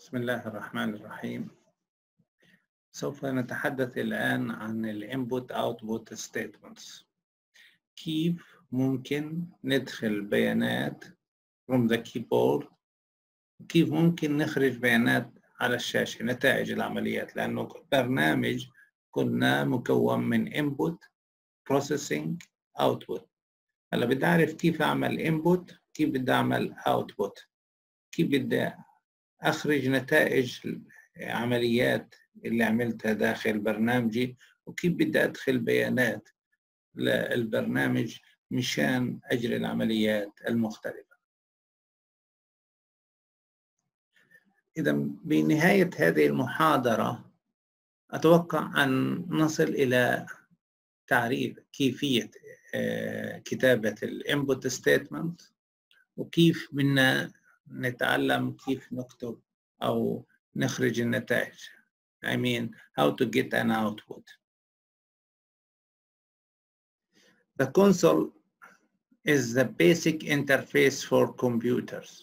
بسم الله الرحمن الرحيم. سوف نتحدث الآن عن الانبوت اوتبوت ستيتمنتس. كيف ممكن ندخل بيانات from the keyboard، وكيف ممكن نخرج بيانات على الشاشة، نتائج العمليات، لأنه برنامج كنا مكون من input processing output. هلا بدي أعرف كيف أعمل input، كيف بدي أعمل output، كيف بدي أخرج نتائج عمليات اللي عملتها داخل برنامجي، وكيف بدي أدخل بيانات للبرنامج مشان أجري العمليات المختلفة. إذا بنهاية هذه المحاضرة أتوقع أن نصل إلى تعريف كيفية كتابة الانبوت ستيتمنت، وكيف بدنا نتعلم كيف نكتب أو نخرج النتائج. I mean how to get an output. The console is the basic interface for computers,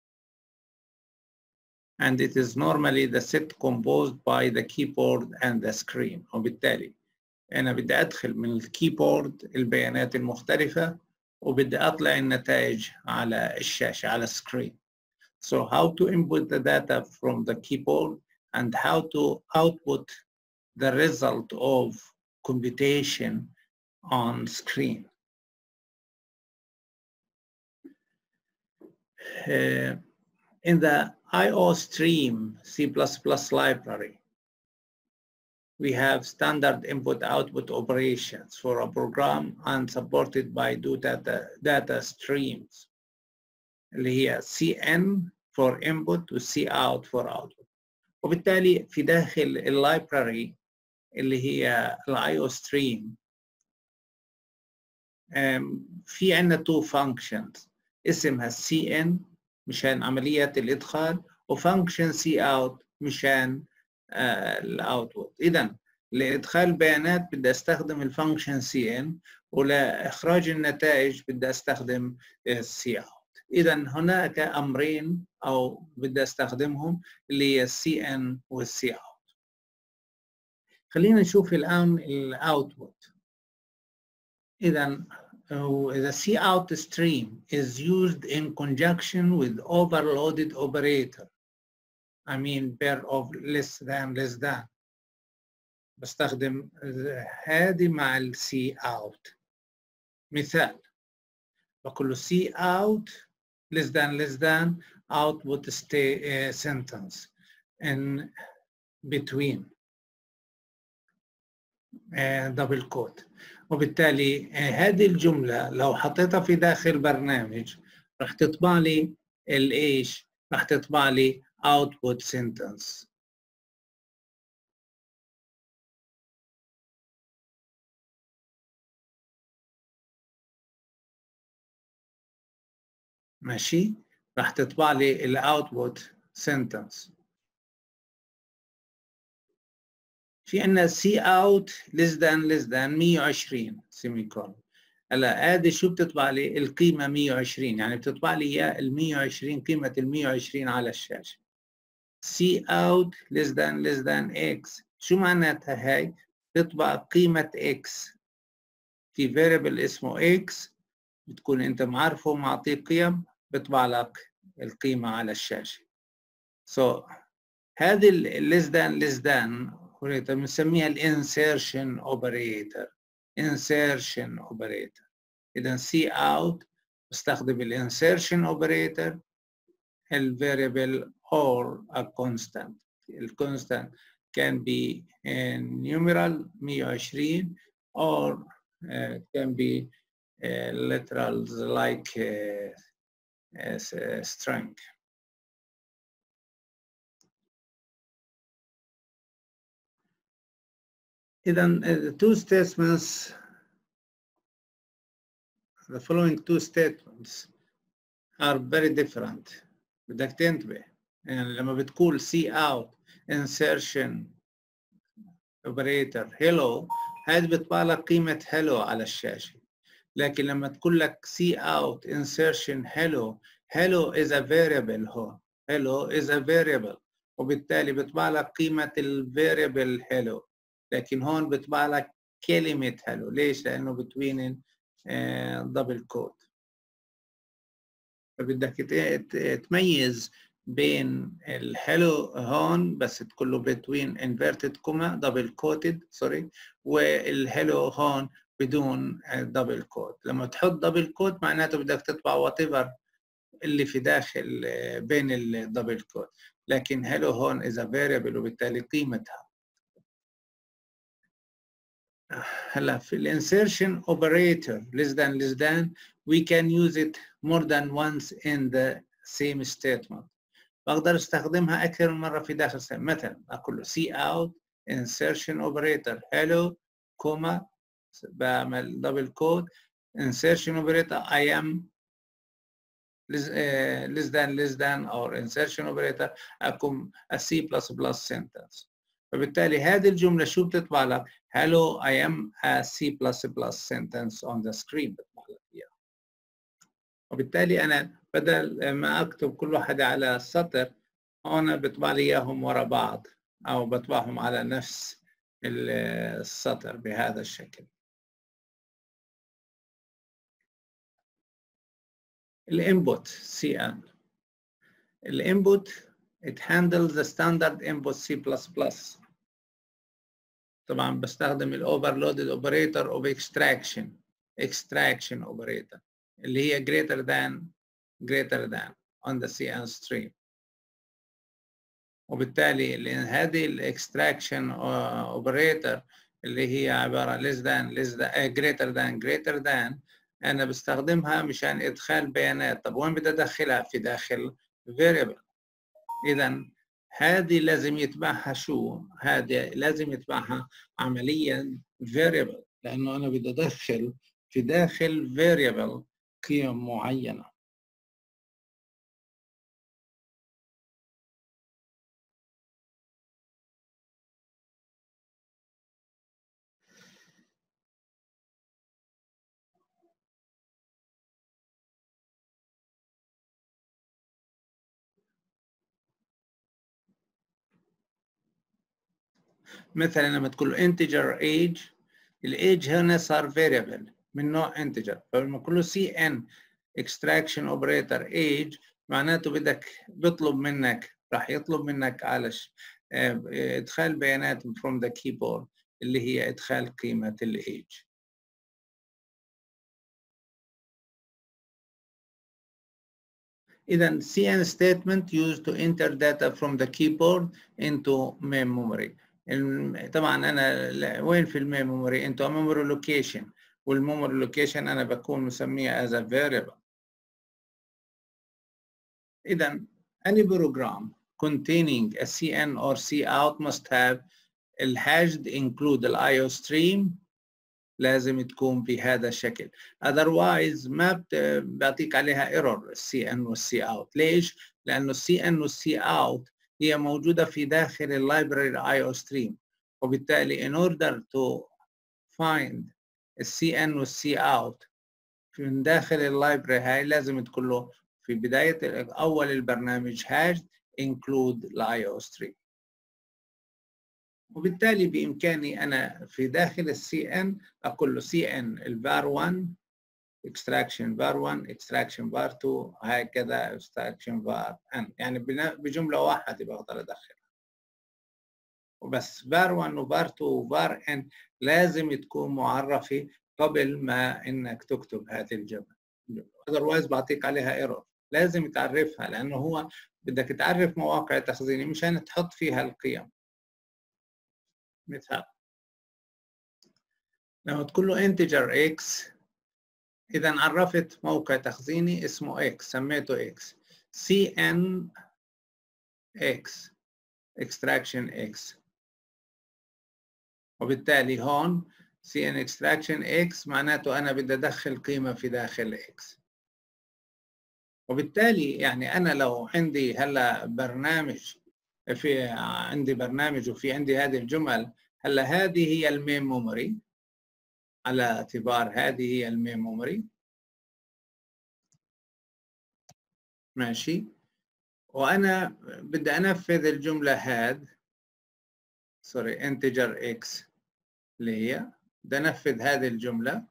and it is normally the set composed by the keyboard and the screen. وبالتالي أنا بدي أدخل من الكيبورد البيانات المختلفة، وبدي أطلع النتائج على الشاشة على السكرين. So how to input the data from the keyboard and how to output the result of computation on screen. In the IOStream C++ library, we have standard input-output operations for a program and supported by data streams, اللي هي CN for input و Cout for output. وبالتالي في داخل اللايبراري اللي هي IOStream في عندنا two functions اسمها CN مشان عمليات الإدخال، وفانكشن Cout مشان الاوتبوت. اذا لادخال البيانات بدي استخدم الفانكشن CN، ولاخراج النتائج بدي استخدم Cout. اذا هناك امرين او بدي استخدمهم اللي هي CN والCout. خلينا نشوف الان الاوتبوت. اذا the Cout stream is used in conjunction with overloaded operator. I mean pair of less than. بستخدم هذه مع ال Cout. مثال بقول له Cout less than output sentence in between double quote. وبالتالي هذه الجملة لو حطيتها في داخل برنامج راح تطبع لي الايش؟ راح تطبع لي output sentence. ماشي؟ راح تطبع لي الاوتبوت sentence. في عندنا Cout less than 120 سيميكولون. هلا هذه شو بتطبع لي؟ القيمة 120، يعني بتطبع لي اياه ال 120، قيمة ال 120 على الشاشة. Cout less than x. شو معناتها هاي؟ بتطبع قيمة x في variable اسمه x، بتكون انت معرفه معطيه قيم، بيطبع لك القيمة على الشاشة. So هذه less than بنسميها الانسيرشن اوبريتور. انسيرشن اوبريتور. اذا Cout بستخدم الانسيرشن اوبريتور الفاريبل or a constant. الكونستانت can be in numeral 120 or can be literals like string. Then the two statements, the following two statements are very different. بدك تنتبه يعني لما بتقول Cout insertion operator hello، هذه بتطبع لك قيمة hello على الشاشة. لكن لما تقول لك Cout insertion hello is a variable هون. hello is a variable، وبالتالي بيطبع لك قيمة الفاريبل hello، لكن هون بيطبع لك كلمة hello. ليش؟ لأنه بتوين دبل كود. فبدك تميز بين الهلو هون بس تقول له بتوين انفيرتد كوما دبل كوتد سوري، والهلو هون بدون دبل كوت. لما تحط دبل كوت معناته بدك تطبع وات ايفر اللي في داخل بين الدبل كوت، لكن هلو هون اذا فاريبل وبالتالي قيمتها. هلا في الانسيرشن اوبريتور less than we can use it more than once in the same statement. بقدر استخدمها اكثر من مره في داخل statement. مثلا اقول له see out insertion operator hello كوما بعمل دبل كود insertion operator I am less than or insertion operator اكون a C++ sentence. فبالتالي هذه الجملة شو بتطبع لك؟ Hello I am a C++ sentence on the screen بتطبع لك إياها. وبالتالي أنا بدل ما أكتب كل واحدة على السطر هون بطبع لي إياهم ورا بعض أو بطبعهم على نفس السطر بهذا الشكل. الانبوت CN. الانبوت it handles the standard input C++. طبعا بستخدم الاوفرلودد اوبريتور اوف extraction operator اللي هي greater than on the CN stream. وبالتالي هذه الاكستراكشن اوبريتور اللي هي عباره greater than انا بستخدمها مشان ادخال بيانات. طب وين بدي ادخلها؟ في داخل variable. اذا هذه لازم يتبعها شو؟ هذه لازم يتبعها عمليا variable، لانه انا بدي ادخل في داخل variable قيم معينه. مثلا لما تقول له integer age، الايج هنا صار variable من نوع integer. فلما تقول له cn extraction operator age معناته بيطلب منك راح يطلب منك على ادخال بيانات from the keyboard اللي هي ادخال قيمه الايج. إذا CN statement used to enter data from the keyboard into main memory. طبعا أنا وين في المين memory؟ into a memory location، والmemory location أنا بكون مسميها as a variable. إذا any program containing a CN or Cout must have الحشد include ال IO stream لازم تكون بهذا الشكل. otherwise ما بعطيك عليها ايرور السي ان والسي اوت. ليش؟ لانه السي ان والسي اوت هي موجوده في داخل اللايبراري اي او ستريم، وبالتالي in order to find السي ان والسي اوت من داخل اللايبراري هاي لازم تقول له في بدايه اول البرنامج هاش include الاي او ستريم. وبالتالي بإمكاني أنا في داخل السي ان أقول له سي ان الفار 1 extraction var 1 extraction var 2 هكذا extraction var n، يعني بجملة واحدة بقدر أدخلها. وبس var 1 و var 2 و var n لازم تكون معرفة قبل ما إنك تكتب هذه الجملة. otherwise بعطيك عليها error. لازم تعرفها لأنه هو بدك تعرف مواقع تخزيني مشان تحط فيها القيم. مثال لما تقول له integer x، إذا عرفت موقع تخزيني اسمه x سميته x cn x extraction x، وبالتالي هون cn extraction x معناته أنا بدي أدخل قيمة في داخل x. وبالتالي يعني أنا لو عندي هلا برنامج عندي برنامج وفي عندي هذه الجمل، هلا هذه هي المين ميموري على اعتبار هذه هي المين ميموري. ماشي. وأنا بدي أنفذ الجملة هاد سوري integer x اللي هي بدي أنفذ هذه الجملة.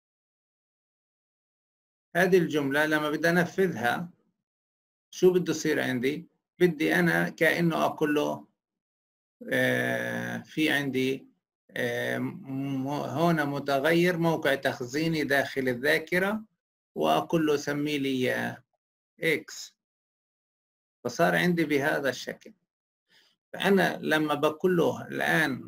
هذه الجملة لما بدي أنفذها شو بده يصير عندي؟ بدي أنا كأنه أقول له في عندي هنا متغير موقع تخزيني داخل الذاكرة وأقول له سمي لي X، فصار عندي بهذا الشكل. فأنا لما بقول له الآن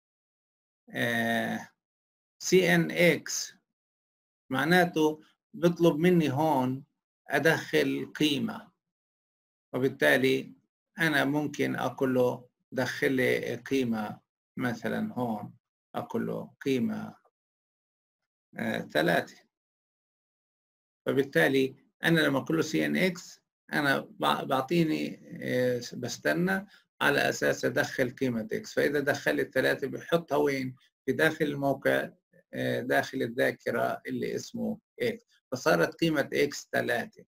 CNX معناته بطلب مني هون أدخل قيمة، وبالتالي أنا ممكن أقول له دخل لي قيمة مثلا هون، أقول له قيمة 3. فبالتالي أنا لما أقول له CNX أنا بعطيني بستنى على أساس أدخل قيمة X، فإذا دخلت 3 بحطها وين؟ في داخل الموقع داخل الذاكرة اللي اسمه X، فصارت قيمة X 3.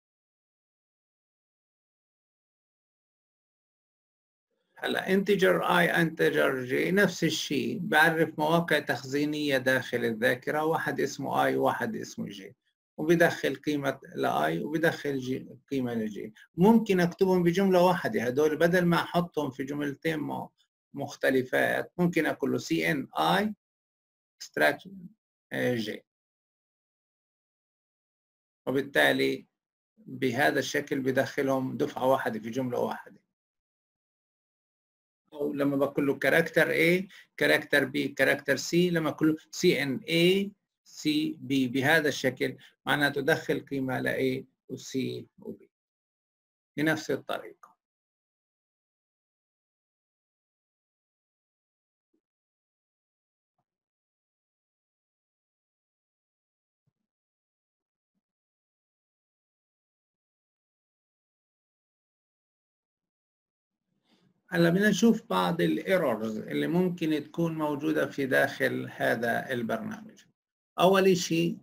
هلا integer I integer J نفس الشيء، بعرف مواقع تخزينية داخل الذاكرة، واحد اسمه I وواحد اسمه J، وبدخل قيمة ل I وبدخل قيمة ل J. ممكن أكتبهم بجملة واحدة هدول، بدل ما أحطهم في جملتين مختلفات ممكن أقول له CNI extract J، وبالتالي بهذا الشكل بدخلهم دفعة واحدة في جملة واحدة. أو لما بقول له كاركتر A كاركتر B كاركتر C، لما أقول له CNA CB بهذا الشكل معناته دخل قيمة ل A و C و B بنفس الطريقة. هلا بدنا نشوف بعض الايرورز اللي ممكن تكون موجودة في داخل هذا البرنامج. أول شيء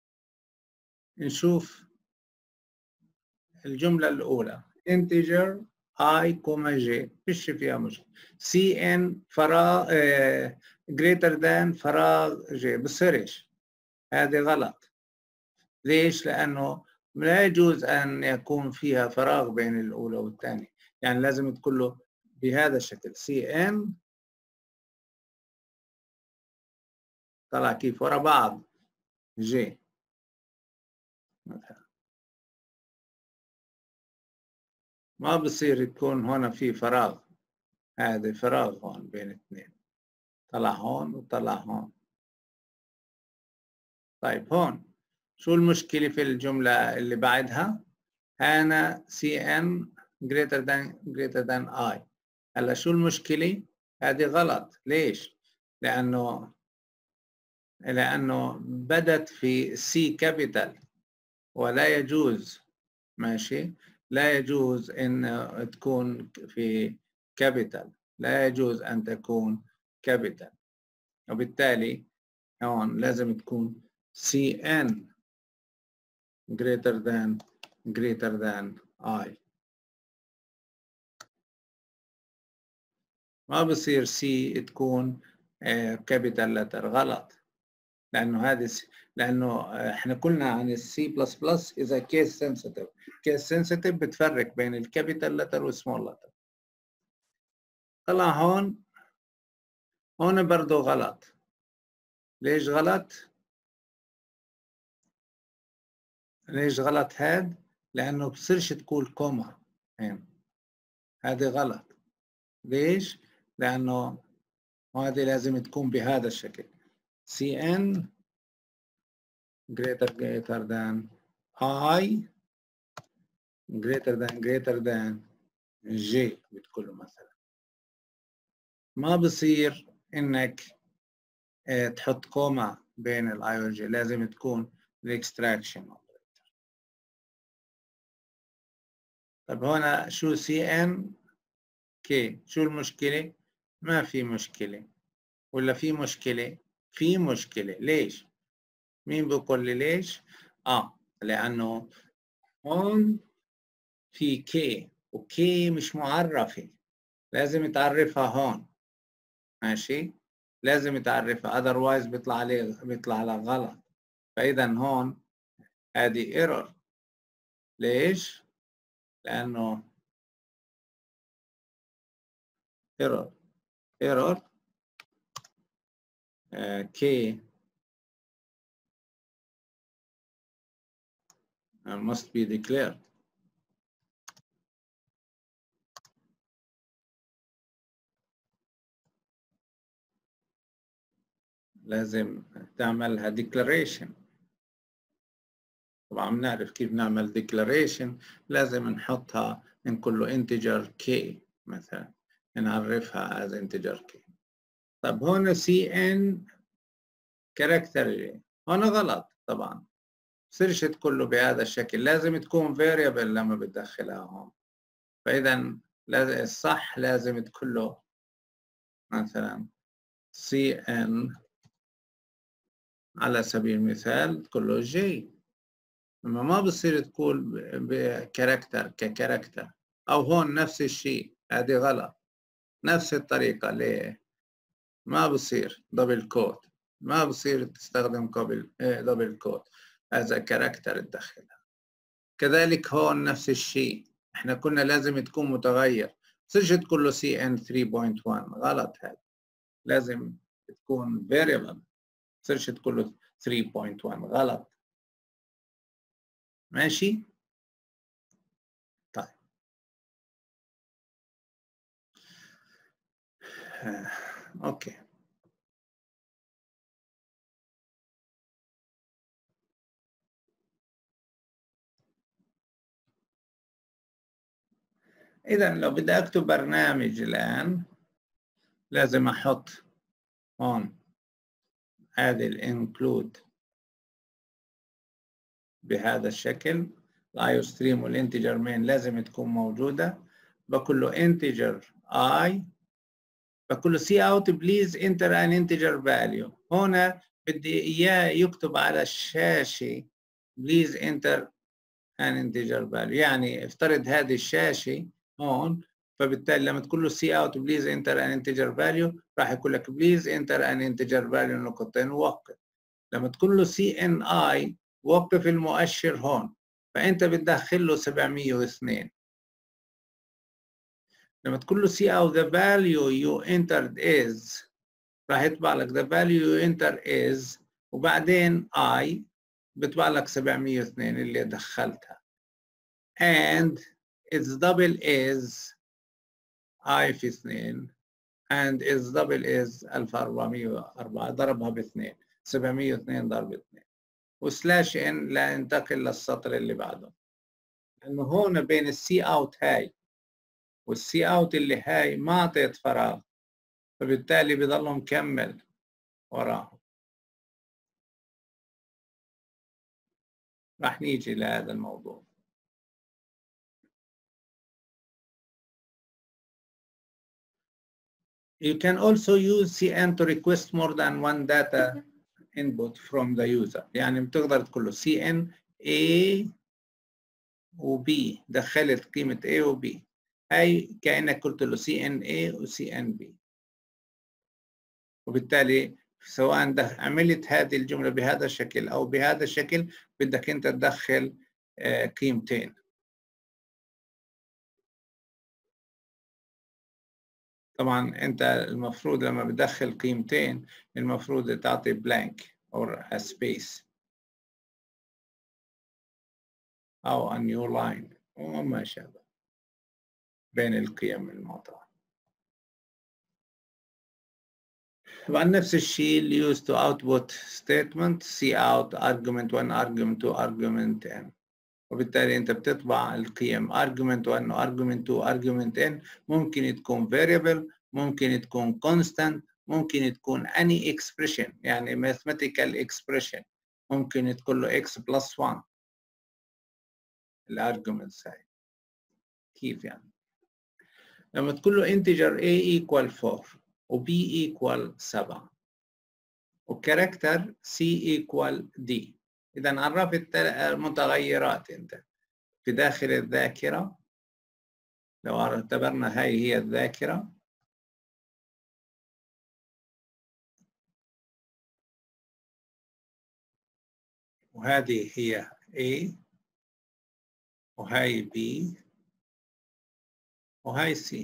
نشوف الجملة الأولى integer I, J فيش فيها مشكلة. CN فراغ greater than فراغ J بصيرش، هذه غلط. ليش؟ لأنه لا يجوز أن يكون فيها فراغ بين الأولى والثانية، يعني لازم تقول له بهذا الشكل CN طلع كيف ورا بعض J مثلا، ما بصير يكون هنا في فراغ، هذا فراغ هون بين اثنين، طلع هون وطلع هون. طيب هون شو المشكلة في الجملة اللي بعدها؟ أنا CN greater than I. هلا شو المشكلة؟ هذه غلط. ليش؟ لأنه بدت في C capital ولا يجوز، ماشي؟ لا يجوز أن تكون في capital، لا يجوز أن تكون capital، وبالتالي هون لازم تكون CN greater than I. ما بصير سي تكون كابيتال لتر، غلط. لانه لانه احنا قلنا عن السي بلس بلس اذا كيس سنسيتيف، كيس سنسيتيف بتفرق بين الكابيتال لتر والسمول لتر. طلع هون برضه غلط. ليش غلط؟ ليش غلط هاد؟ لانه بصيرش تقول كوما هين، هذه غلط. ليش؟ لانه هذه لازم تكون بهذا الشكل CN greater than I greater than J بتقول له مثلا. ما بصير انك تحط كوما بين الاي والجي، لازم تكون الاكستراكشن اوبريتور. طيب هنا شو CN K، شو المشكلة؟ ما في مشكلة. ولا في مشكلة؟ في مشكلة. ليش؟ مين بيقول لي ليش؟ لأنه هون في K وكي مش معرفة، لازم تعرفها هون. ماشي، لازم تعرفها otherwise بيطلع لك غلط. فإذا هون هذه ايرور. ليش؟ لأنه ايرور كي must be declared. لازم تعملها declaration. طبعا بنعرف كيف نعمل declaration. لازم نحطها نقول له integer k مثلا، نعرفها as integer k. طب هون cn character هون غلط طبعا، بصيرش تقول له بهذا الشكل، لازم تكون variable لما بتدخلها هون. فإذا الصح لازم تقول له مثلا cn على سبيل المثال تقول له j، اما ما بصير تقول بكاركتر ككاركتر. او هون نفس الشيء، هذه غلط. نفس الطريقة. ليه؟ ما بصير دبل كوت، ما بصير تستخدم دبل كوت هذا كاركتر تدخلها. كذلك هون نفس الشيء، احنا كنا لازم تكون متغير، بصيرش تقول له cn 3.1 غلط. هذا لازم تكون variable، بصيرش تقول له 3.1 غلط. ماشي؟ طيب اوكي. إذا لو بدي أكتب برنامج الآن لازم أحط هون هذه الانكلود بهذا الشكل. الايو ستريم والانتجر مين لازم تكون موجودة. بقول له انتجر اي، بقول له سي اوت بليز انتر ان انتجر فاليو. هنا بدي اياه يكتب على الشاشة بليز انتر ان انتجر فاليو، يعني افترض هذه الشاشة هون، فبالتالي لما تقول له سي اوت بليز انتر ان انتجر فاليو راح يقول لك بليز انتر ان انتجر فاليو نقطتين ووقف. لما تقول له سي ان اي وقف المؤشر هون، فانت بتدخل له 702. لما تقول له سي اوت the value you entered is، راح يطبع لك the value you enter is وبعدين I بيطبع لك 702 اللي دخلتها. and its double is I في 2 and its double is 1404 ضربها ب2، 702 ضرب 2 وسلاش ان لا ينتقل للسطر اللي بعده. لانه هون بين السي اوت هاي والسي اوت اللي هاي ما اعطيت فراغ، فبالتالي بضله مكمل وراه. راح نيجي لهذا الموضوع. You can also use CN to request more than one data input from the user. يعني بتقدر تقول له CN A و B، دخلت قيمة A و B، هاي كأنك قلت له CN A و CN B. وبالتالي سواء عملت هذه الجملة بهذا الشكل أو بهذا الشكل بدك أنت تدخل قيمتين. طبعا أنت المفروض لما بتدخل قيمتين المفروض تعطي blank or a space أو a new line وما شابه بين القيم المعطاة. طبعا نفس الشيء اللي used to output statement C out argument 1 argument 2 argument n. وبالتالي انت بتطبع القيم argument 1 argument 2 argument n. ممكن تكون variable، ممكن تكون constant، ممكن تكون any expression يعني mathematical expression، ممكن تقول له x plus 1 الارجيومنتس هاي. كيف يعني؟ لما تقول له integer a equal 4 و b equal 7 وكاركتر C equal D، إذا عرفت المتغيرات أنت في داخل الذاكرة لو اعتبرنا هاي هي الذاكرة، وهذه هي A، وهاي B، وهاي C.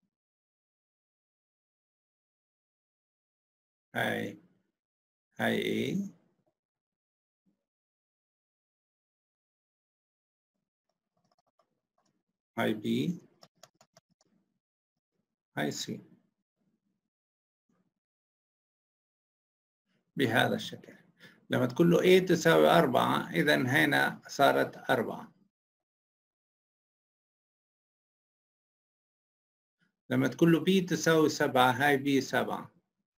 هاي A، هاي B، هاي C، بهذا الشكل. لما تقول له A تساوي 4، إذا هنا صارت 4. لما تقول له B تساوي 7، هاي B 7.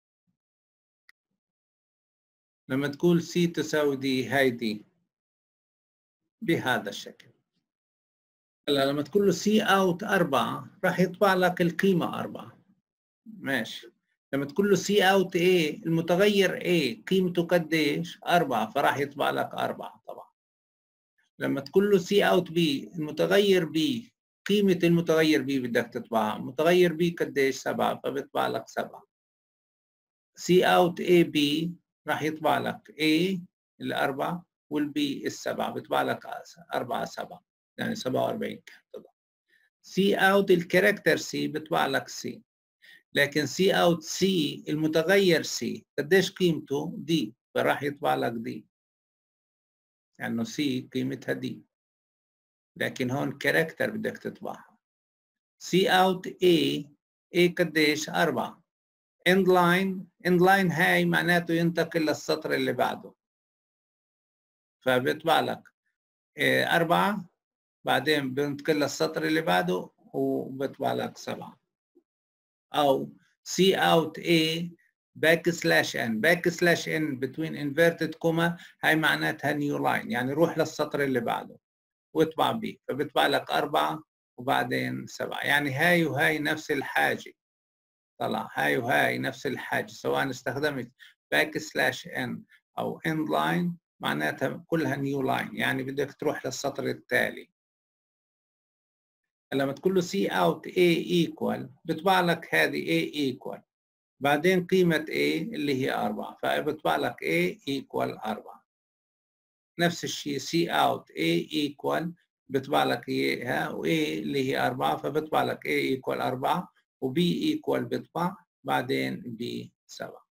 لما تقول C تساوي D، هاي D، بهذا الشكل. هلا لما تقول له C out 4 راح يطبع لك القيمة 4. ماشي. لما تقول له C out A، المتغير A قيمته قديش؟ 4، فراح يطبع لك 4 طبعا. لما تقول له C out B، المتغير B قيمة المتغير B بدك تطبعها، متغير B قديش؟ 7، فبيطبع لك 7. C out AB راح يطبع لك A الأربعة والB السبعة، بيطبع لك 4 7، يعني 47 طبعا. C out الكاركتر C بيطبع لك C، لكن C out C المتغير C قديش قيمته؟ D، فراح يطبع لك D، لأنه C قيمتها D، لكن هون كاركتر بدك تطبعها. C out A، A قديش؟ 4. end line هاي معناته ينتقل للسطر اللي بعده، فبيطبع لك 4، بعدين بينتقل للسطر اللي بعده وبيطبع لك 7. أو C out A \n between inverted comma، هاي معناتها new line، يعني روح للسطر اللي بعده واطبع B، فبيطبع لك 4 وبعدين 7. يعني هاي وهاي نفس الحاجة، طلع هاي وهاي نفس الحاجة، سواء استخدمت \n أو end line معناتها كلها new line، يعني بدك تروح للسطر التالي. لما تقول له C out A equal بيطبع لك هذه A equal، بعدين قيمة A اللي هي 4، فبيطبع لك A equal 4. نفس الشيء C out A equal بيطبع لك إياها، و A اللي هي 4، فبيطبع لك A equal 4، و B equal بيطبع بعدين B 7.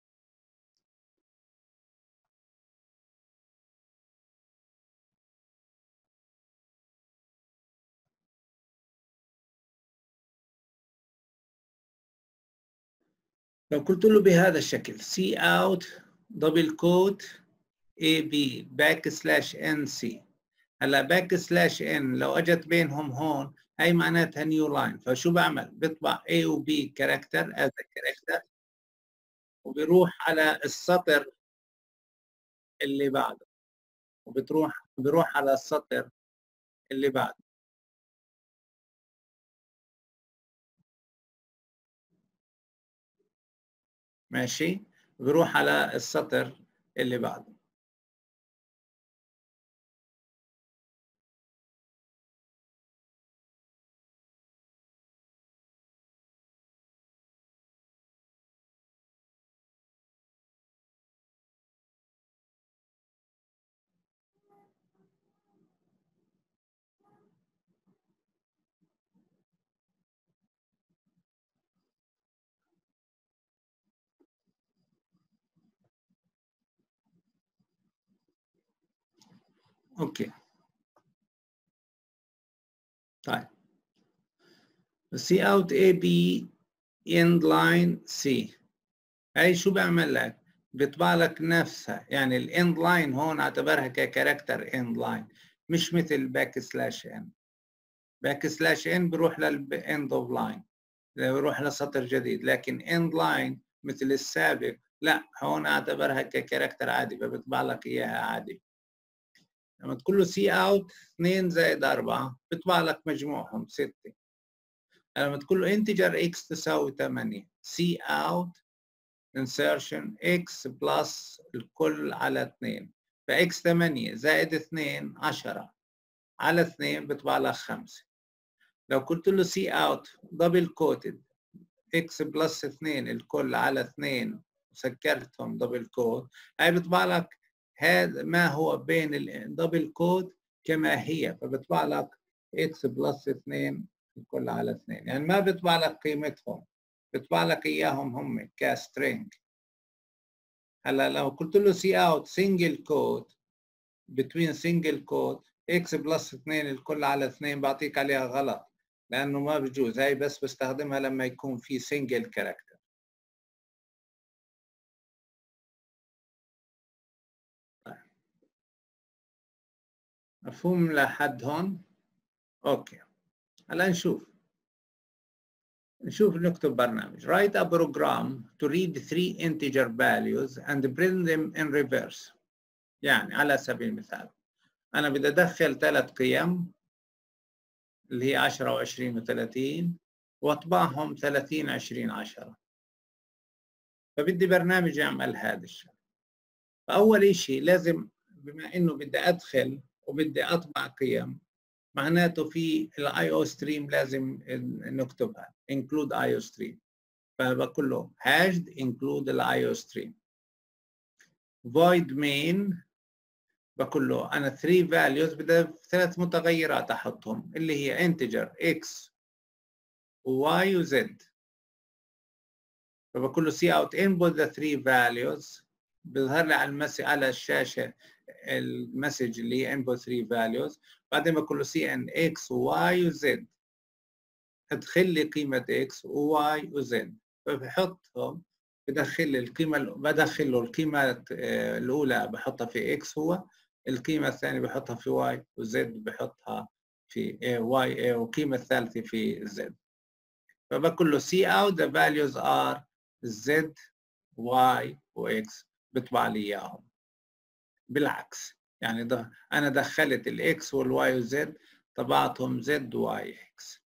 لو قلت له بهذا الشكل C out دبل كوت AB \NC، هلا \n لو اجت بينهم هون هي معناتها نيو لاين، فشو بعمل؟ بطبع A و B كاركتر از كاركتر، وبيروح على السطر اللي بعده، بيروح على السطر اللي بعده. ماشي، بيروح على السطر اللي بعده. اوكي طيب، C out AB end line C، هاي شو بيعمل لك؟ بيطبع لك نفسها، يعني الاند لاين هون اعتبرها ككاركتر اند لاين، مش مثل \n. \n بروح للاند اوف لاين، بروح لسطر جديد، لكن اند لاين مثل السابق لا، هون اعتبرها ككاركتر عادي، فبيطبع لك اياها عادي. لما تقول له سي اوت 2 زائد 4 بيطبع لك مجموعهم 6. لما تقول له انتجر x تساوي 8، سي اوت insertion x بلس الكل على 2، فx 8 زائد 2 10 على 2 بيطبع لك 5. لو قلت له سي اوت دبل كوتد اكس بلس 2 الكل على 2 وسكرتهم دبل كود، هاي بيطبع لك هذا ما هو بين الدبل كود كما هي، فبيطبع لك اكس بلس 2 الكل على 2، يعني ما بيطبع لك قيمتهم، بيطبع لك اياهم هم كسترينج. هلا لو قلت له سي اوت سنجل كود between single quote x بلس 2 الكل على 2 بعطيك عليها غلط، لأنه ما بجوز، هاي بس بستخدمها لما يكون في single character. مفهوم لحد هون؟ أوكي. هلا نشوف نكتب برنامج. Write a program to read 3 integer values and print them in reverse. يعني على سبيل المثال أنا بدي أدخل 3 قيم اللي هي 10 و20 و30 وأطبعهم 30 20 10، فبدي برنامج يعمل هذا الشيء. فأول شيء لازم بما إنه بدي أدخل وبدي أطبع قيم، معناته في الاي او ستريم لازم نكتبها include اي او ستريم، فبقول له hashed include الاي او ستريم. void main بقول له أنا 3 values بدي 3 متغيرات أحطهم اللي هي integer x و y و z، فبقول له see out input the 3 values، بيظهر لي على الشاشة المسج اللي هي input 3 values، بعدين بقول له cn x y و z، ادخل لي قيمة x و y و z، فبحطهم بدخل لي القيمة، بدخل له القيمة الأولى بحطها في x هو، القيمة الثانية بحطها في y و z بحطها في y والقيمة الثالثة في z، فبقول له see out the values are z y و x بيطبع لي اياهم. بالعكس يعني ده انا دخلت الاكس والواي والزد طبعتهم زد واي اكس.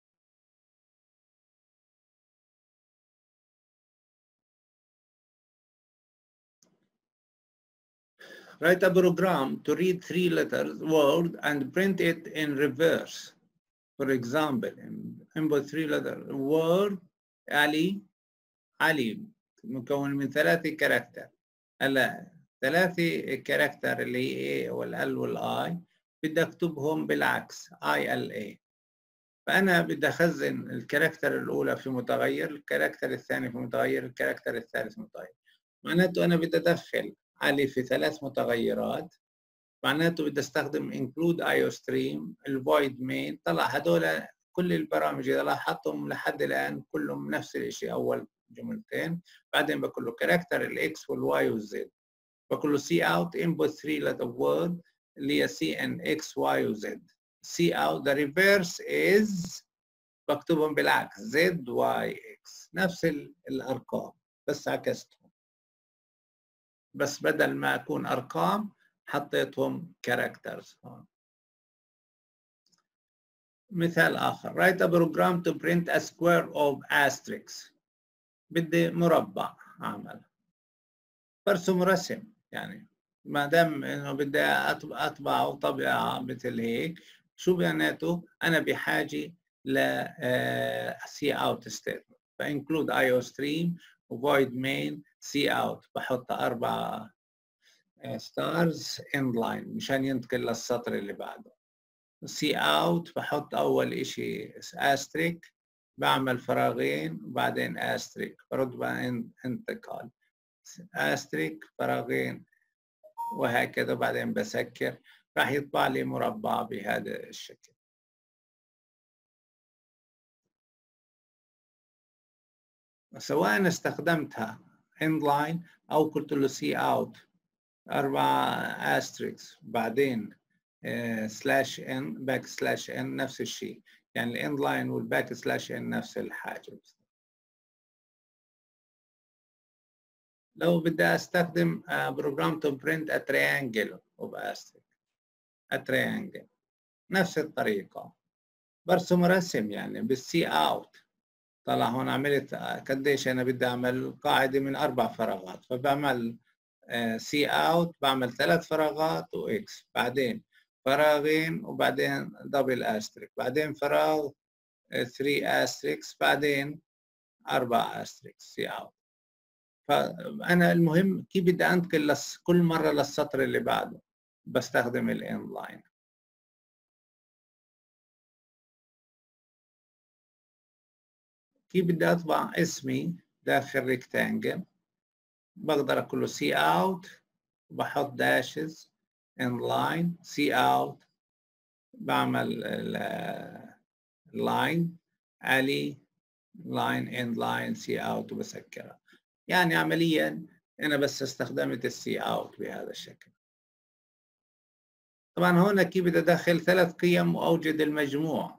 Write a program to read 3 letters word and print it in reverse. For example, input 3 letters word علي مكون من 3 كاركتر. هلا 3 كاركتر اللي هي A والال والاي بدي اكتبهم بالعكس ILA، فانا بدي اخزن الكاركتر الاولى في متغير، الكاركتر الثاني في متغير، الكاركتر الثالث متغير، معناته انا بدي ادخل علي في 3 متغيرات، معناته بدي استخدم include IOStream الvoid main، طلع هدول كل البرامج اذا لاحظتهم لحد الان كلهم نفس الشيء، اول جملتين بعدين بقول له كاركتر الاكس والواي والزد، بقول له see out input 3 letter word اللي هي cn x y و z. see out the reverse is بكتبهم بالعكس z y x، نفس الارقام بس عكستهم، بس بدل ما اكون ارقام حطيتهم characters. مثال آخر write a program to print a square of asterisk، بدي مربع أعمل، برسم رسم يعني ما دام إنه بدي أطبعه طبعة مثل هيك، شو معناته؟ أنا بحاجة ل see out statement، فinclude IOStream و void main see out بحط 4 stars inline مشان ينتقل للسطر اللي بعده. سي اوت بحط اول اشي استريك، بعمل فراغين وبعدين استريك برد بعدين انتقال استريك فراغين وهكذا، بعدين بسكر راح يطبع لي مربع بهذا الشكل. سواء استخدمتها inline او قلت له سي اوت 4 استريكس بعدين سلاش ان باك سلاش ان نفس الشيء، يعني الاند لاين والباك سلاش ان نفس الحاجه. لو بدي استخدم بروجرام تو برنت ا تريانجل وباستك ا تريانجل نفس الطريقه، برسم رسم يعني بالسي اوت، طلع هون عملت قديش انا بدي اعمل قاعده من 4 فراغات، فبعمل سي اوت بعمل 3 فراغات واكس، بعدين فراغين وبعدين دبل استريك، بعدين فراغ 3 asterisk بعدين 4 asterisk سي اوت. فانا المهم كيف بدي انتقل كل مره للسطر اللي بعده بستخدم الاند لاين. كيف بدي اطبع اسمي داخل ريكتانجل؟ بقدر اقول له سي اوت وبحط داشز اند لاين سي اوت، بعمل لاين علي لاين اند لاين سي اوت وبسكرها. يعني عمليا انا بس استخدمت السي اوت بهذا الشكل. طبعا هنا كيف بدي ادخل 3 قيم واوجد المجموع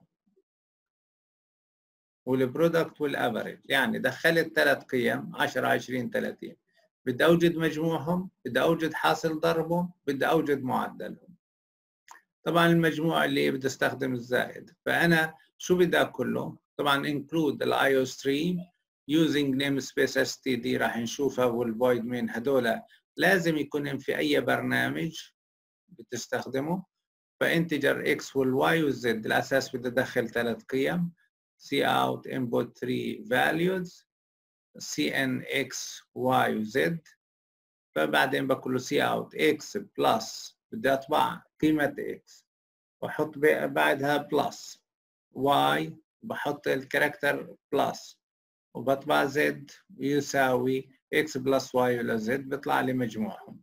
والبرودكت والافريج. يعني دخلت 3 قيم 10 20 30، بدي اوجد مجموعهم، بدي اوجد حاصل ضربهم، بدي اوجد معدلهم. طبعا المجموع اللي بدي استخدم الزائد، فانا شو بدي اقول له؟ طبعا include الاي ستريم using namespace std راح نشوفها، والvoid main، هذول لازم يكون في اي برنامج بتستخدمه. فانتجر x والواي والزد، الاساس بدي ادخل 3 قيم c out input 3 values cn x y وz. فبعدين بقول له c out x plus بدي اطبع قيمة x واحط بعدها بلس y، بحط الكاركتر بلس وبطبع z يساوي x بلس y ولا z، بيطلع لي مجموعهم.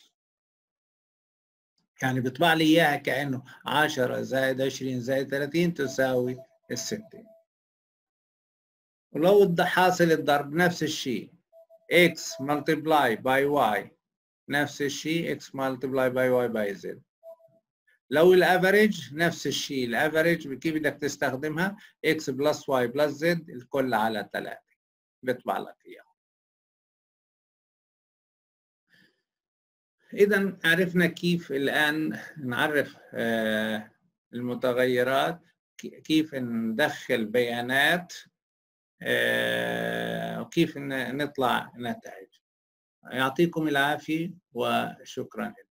يعني بيطبع لي اياها كانه 10 زائد 20 زائد 30 تساوي الستة. ولو بدي حاصل الضرب نفس الشيء x multiply by y، نفس الشيء x multiply by y by z. لو الافريج نفس الشيء، الافريج كيف بدك تستخدمها؟ x بلس y بلس z الكل على 3 بيطبع لك اياه. إذا عرفنا كيف الآن نعرف المتغيرات، كيف ندخل بيانات، وكيف نطلع نتائج. يعطيكم العافية وشكرا.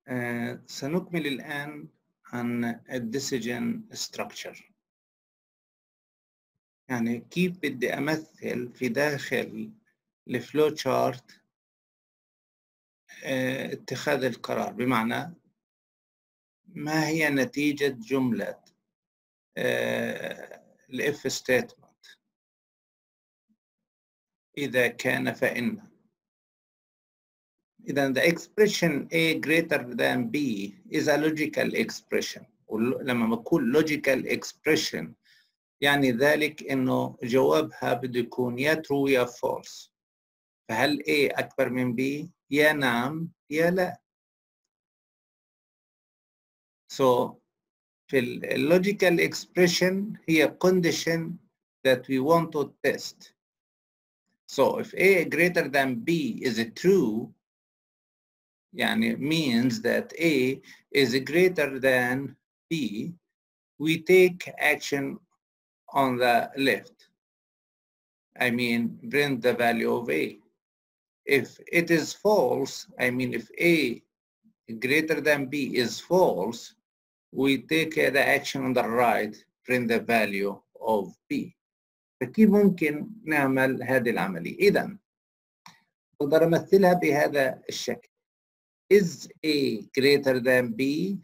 سنكمل الآن عن الديسيجن ستراكشر، يعني كيف بدي أمثل في داخل الفلو تشارت اتخاذ القرار، بمعنى ما هي نتيجة جملة الإف ستيتمنت إذا كان فإن. إذا the expression A greater than B is a logical expression. ولما بقول logical expression يعني ذلك إنه جوابها بده يكون يا true يا false. فهل A أكبر من B؟ يا نعم يا لا. So في logical expression هي condition that we want to test. So if A greater than B is true, يعني means that A is greater than B, we take action on the left. I mean, print the value of A. If it is false, I mean, if A greater than B is false, we take the action on the right, print the value of B. فكيف ممكن نعمل هذه العملية؟ إذا أقدر أمثلها بهذا الشكل. Is A greater than B؟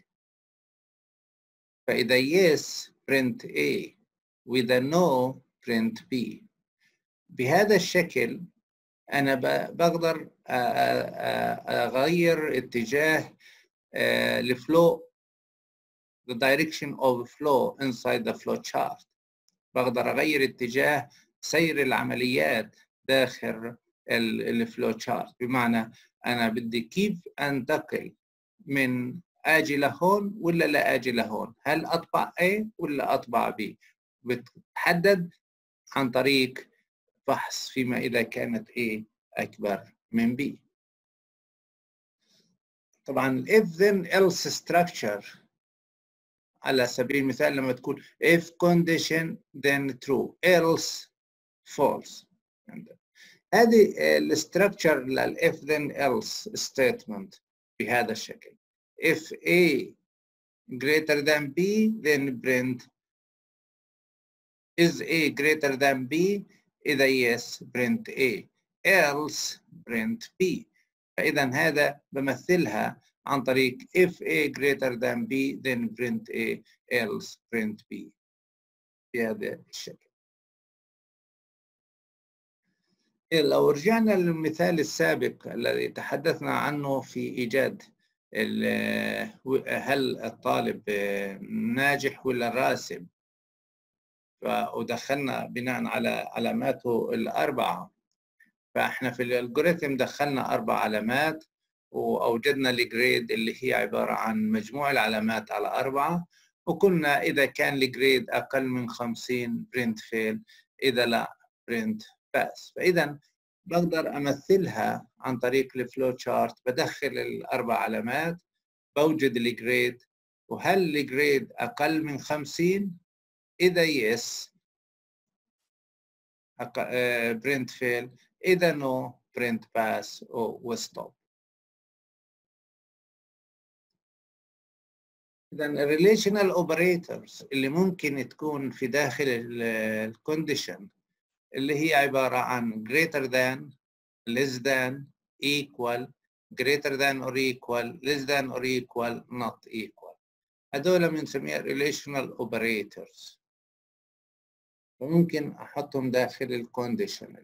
فإذا yes print A، وإذا no print B. بهذا الشكل أنا بقدر أغير اتجاه الفلو، the direction of flow inside the flow chart. بقدر أغير اتجاه سير العمليات داخل الفلو شارت، بمعنى أنا بدي كيف أنتقل من آجي لهون ولا لا آجي لهون، هل أطبع A ولا أطبع B، بتحدد عن طريق فحص فيما إذا كانت A أكبر من B. طبعا if then else structure على سبيل المثال لما تقول if condition then true else false، هذه الستراكشر لل if then else statement بهذا الشكل. if A greater than B then print is A greater than B، إذا yes print A else print B. فإذا هذا بمثلها عن طريق if A greater than B then print A else print B بهذا الشكل. لو رجعنا للمثال السابق الذي تحدثنا عنه في إيجاد هل الطالب ناجح ولا راسب، ودخلنا بناء على علاماته الأربعة، فإحنا في الألجوريثم دخلنا 4 علامات وأوجدنا الجريد اللي هي عبارة عن مجموع العلامات على 4، وقلنا إذا كان الجريد أقل من 50 print fail، إذا لا print pass. فإذا بقدر أمثلها عن طريق الفلو تشارت، بدخل ال4 علامات، بوجد الجريد، وهل الجريد أقل من 50 إذا yes print fail، إذا no print pass وstop. إذا relational operators اللي ممكن تكون في داخل الكونديشن اللي هي عبارة عن greater than less than equal greater than or equal less than or equal not equal، هذول بنسميها relational operators وممكن أحطهم داخل الكونديشن.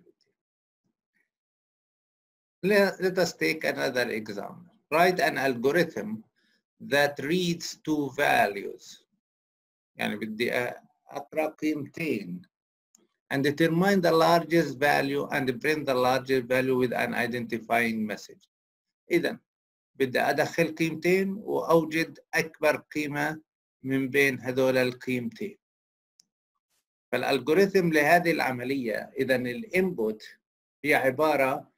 Let us take another example. Write an algorithm that reads 2 values، يعني بدي أقرأ قيمتين and determine the largest value and print the largest value with an identifying message. إذا بدي أدخل قيمتين وأوجد أكبر قيمة من بين هذول القيمتين. فالألجوريثم لهذه العملية إذا الانبوت هي عبارة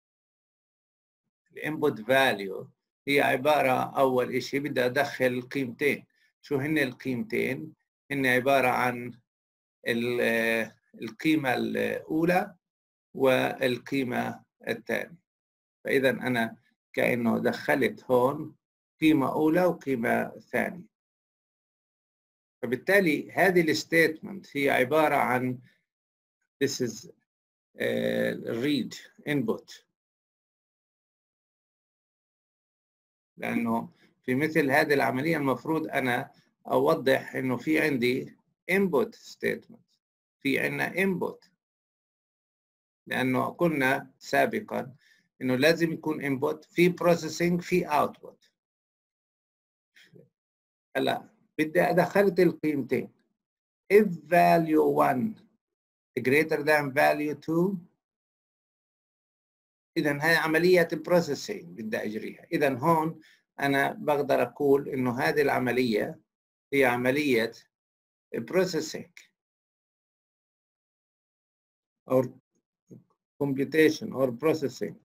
الانبوت فاليو هي عبارة أول شيء بدي أدخل قيمتين. شو هن القيمتين؟ هن عبارة عن القيمة الأولى والقيمة الثانية. فإذا أنا كأنه دخلت هون قيمة أولى وقيمة ثانية. فبالتالي هذه الستيتمنت هي عبارة عن this is read input، لأنه في مثل هذه العملية المفروض أنا أوضح إنه في عندي input statement، في عندنا input، لأنه قلنا سابقا إنه لازم يكون input في processing في output. هلا بدي أدخلت القيمتين if value 1 greater than value 2، إذا هاي عملية البروسيسنج بدي أجريها. إذا هون أنا بقدر أقول إنه هذه العملية هي عملية processing or computation or processing.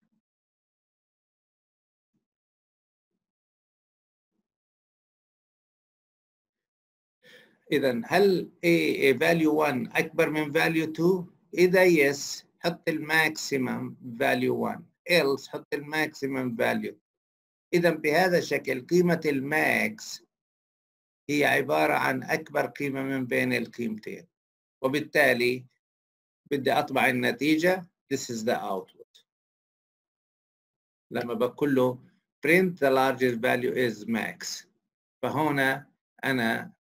إذا هل A value 1 أكبر من value 2؟ إذا yes حط الماكسيمم value 1، else حط الماكسيمم value. إذا بهذا الشكل قيمة الماكس هي عبارة عن أكبر قيمة من بين القيمتين، وبالتالي بدي أطبع النتيجة this is the output. لما بقول له print the largest value is max، فهنا أنا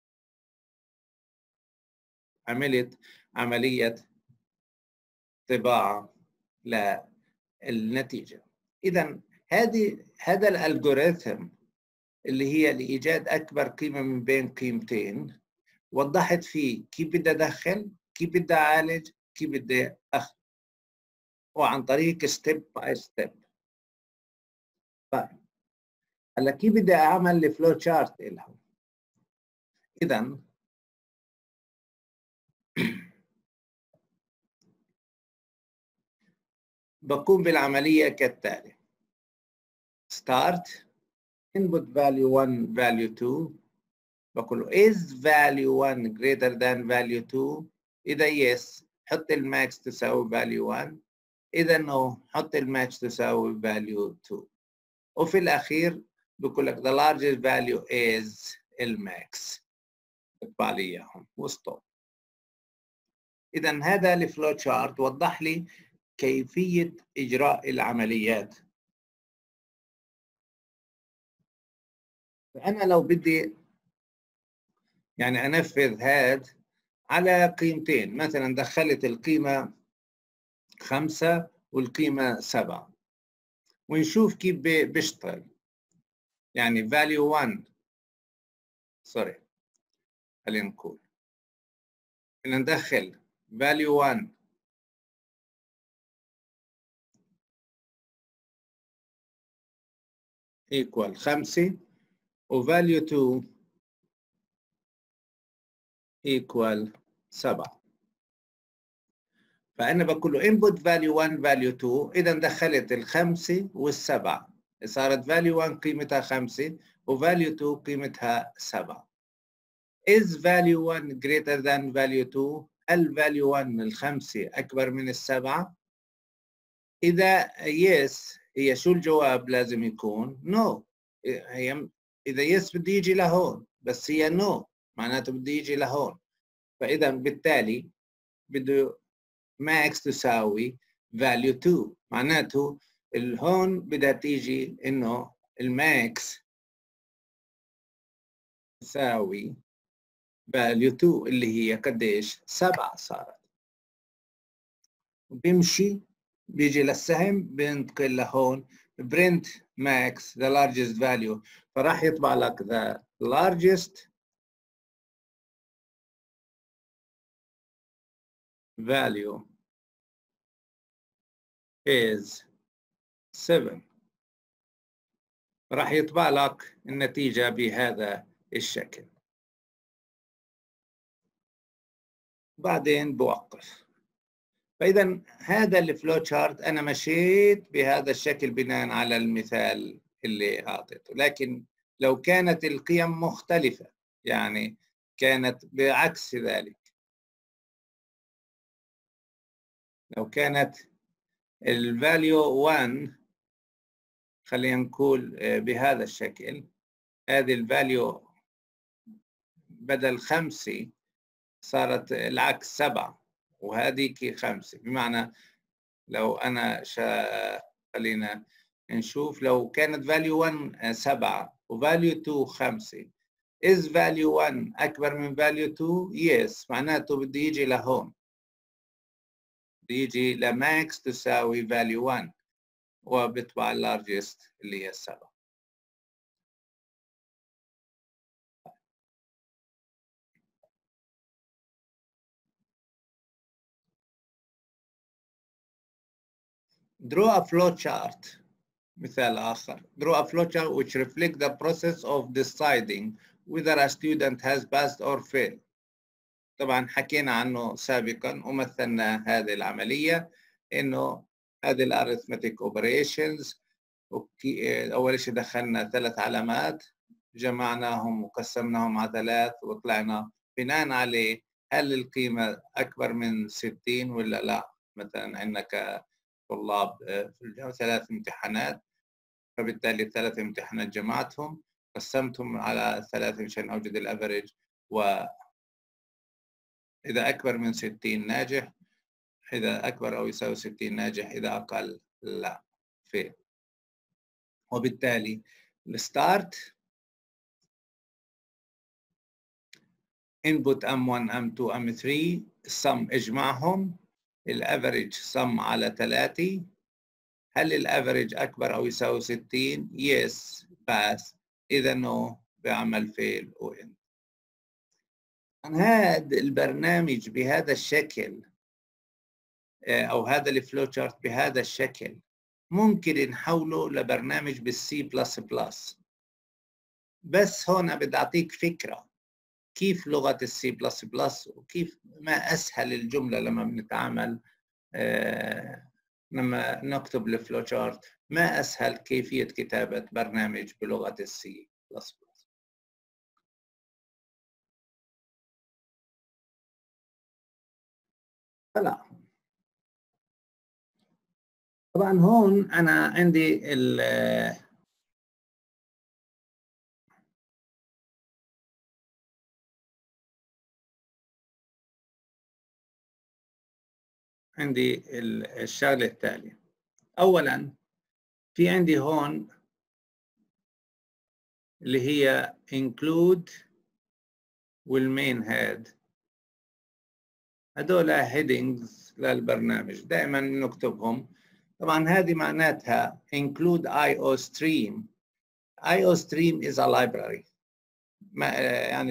عملت عملية طباعة للنتيجة. إذا هذا الألجوريثم اللي هي لإيجاد أكبر قيمة من بين قيمتين، وضحت فيه كيف بدي أدخل، كيف بدي أعالج، كيف بدي أخذ، وعن طريق ستيب باي ستيب. طيب هلا كيف بدي أعمل الفلو تشارت لهم؟ إذا بقوم بالعملية كالتالي: start input value 1 value 2، بقول له is value 1 greater than value 2؟ إذا yes حط الماكس تساوي value 1، إذا no حط الماكس تساوي value 2، وفي الأخير بقول لك the largest value is الماكس، اطبع لي إياهم وستوب. إذا هذا الفلو تشارت وضح لي كيفية إجراء العمليات. فأنا لو بدي يعني أنفذ هذا على قيمتين، مثلا دخلت القيمة 5 والقيمة 7، ونشوف كيف بيشتغل. يعني value 1 سوري خلينا نقول بدنا ندخل value 1 equal 5 و value 2 equal 7. فأنا بقول له input value 1 value 2، إذا دخلت الخمسة والسبعة، صارت value 1 قيمتها 5 و value 2 قيمتها 7. is value 1 greater than value 2؟ هل value 1 الخمسة أكبر من السبعة؟ إذا yes هي شو الجواب لازم يكون؟ no. هي إذا yes بدي يجي لهون، بس هي no معناته بدي يجي لهون. فإذا بالتالي بده max تساوي value 2، معناته هون بدها تيجي إنه الماكس تساوي value 2 اللي هي قديش؟ 7 صارت. بيمشي بيجي للسهم بينتقل لهون print max the largest value، فراح يطبع لك the largest value is 7. راح يطبع لك النتيجة بهذا الشكل. بعدين بوقف. فإذا هذا الفلو تشارت أنا مشيت بهذا الشكل بناء على المثال اللي أعطيته، لكن لو كانت القيم مختلفة يعني كانت بعكس ذلك، لو كانت الفاليو 1 خلينا نقول بهذا الشكل. هذه الفاليو بدل 5 صارت العكس 7، وهذيك 5. بمعنى لو أنا خلينا نشوف، لو كانت value 1 7 و value 2 5، is value 1 أكبر من value 2؟ yes، معناته بده يجي لهون، بده يجي لماكس تساوي value 1 وبيطبع largest اللي هي 7. Draw a flow chart. مثال آخر. Draw a flow chart which reflects the process of deciding whether a student has passed or failed. طبعا حكينا عنه سابقا ومثلنا هذه العملية، إنه هذه الاريثمتيك اوبريشنز. أول شيء دخلنا 3 علامات، جمعناهم وقسمناهم على 3 وطلعنا بناء عليه هل القيمة أكبر من 60 ولا لا. مثلا عندنا كطلاب في الجامعة 3 امتحانات، فبالتالي 3 امتحانات جمعتهم قسمتهم على 3 مشان أوجد الأفريج، وإذا أكبر من 60 ناجح، إذا أكبر أو يساوي 60 ناجح، إذا أقل لا فيل. وبالتالي الستارت input M1 M2 M3 السم اجمعهم، الافريج سم على 3. هل الافريج أكبر أو يساوي 60؟ yes pass، إذا no بعمل فيل وإن. هذا البرنامج بهذا الشكل أو هذا الفلو تشارت بهذا الشكل ممكن نحوله لبرنامج بالسي بلس بلس. بس هون بدي أعطيك فكرة كيف لغة السي بلس بلس، وكيف ما أسهل الجملة لما بنتعامل لما نكتب الفلو تشارت، ما أسهل كيفية كتابة برنامج بلغة السي بلس بلس. هلا طبعا هون أنا عندي الشغلة التالية. أولاً في عندي هون اللي هي include والmain head، هدول headings للبرنامج دائما نكتبهم. طبعا هذه معناتها include IO stream. IO stream is a library، يعني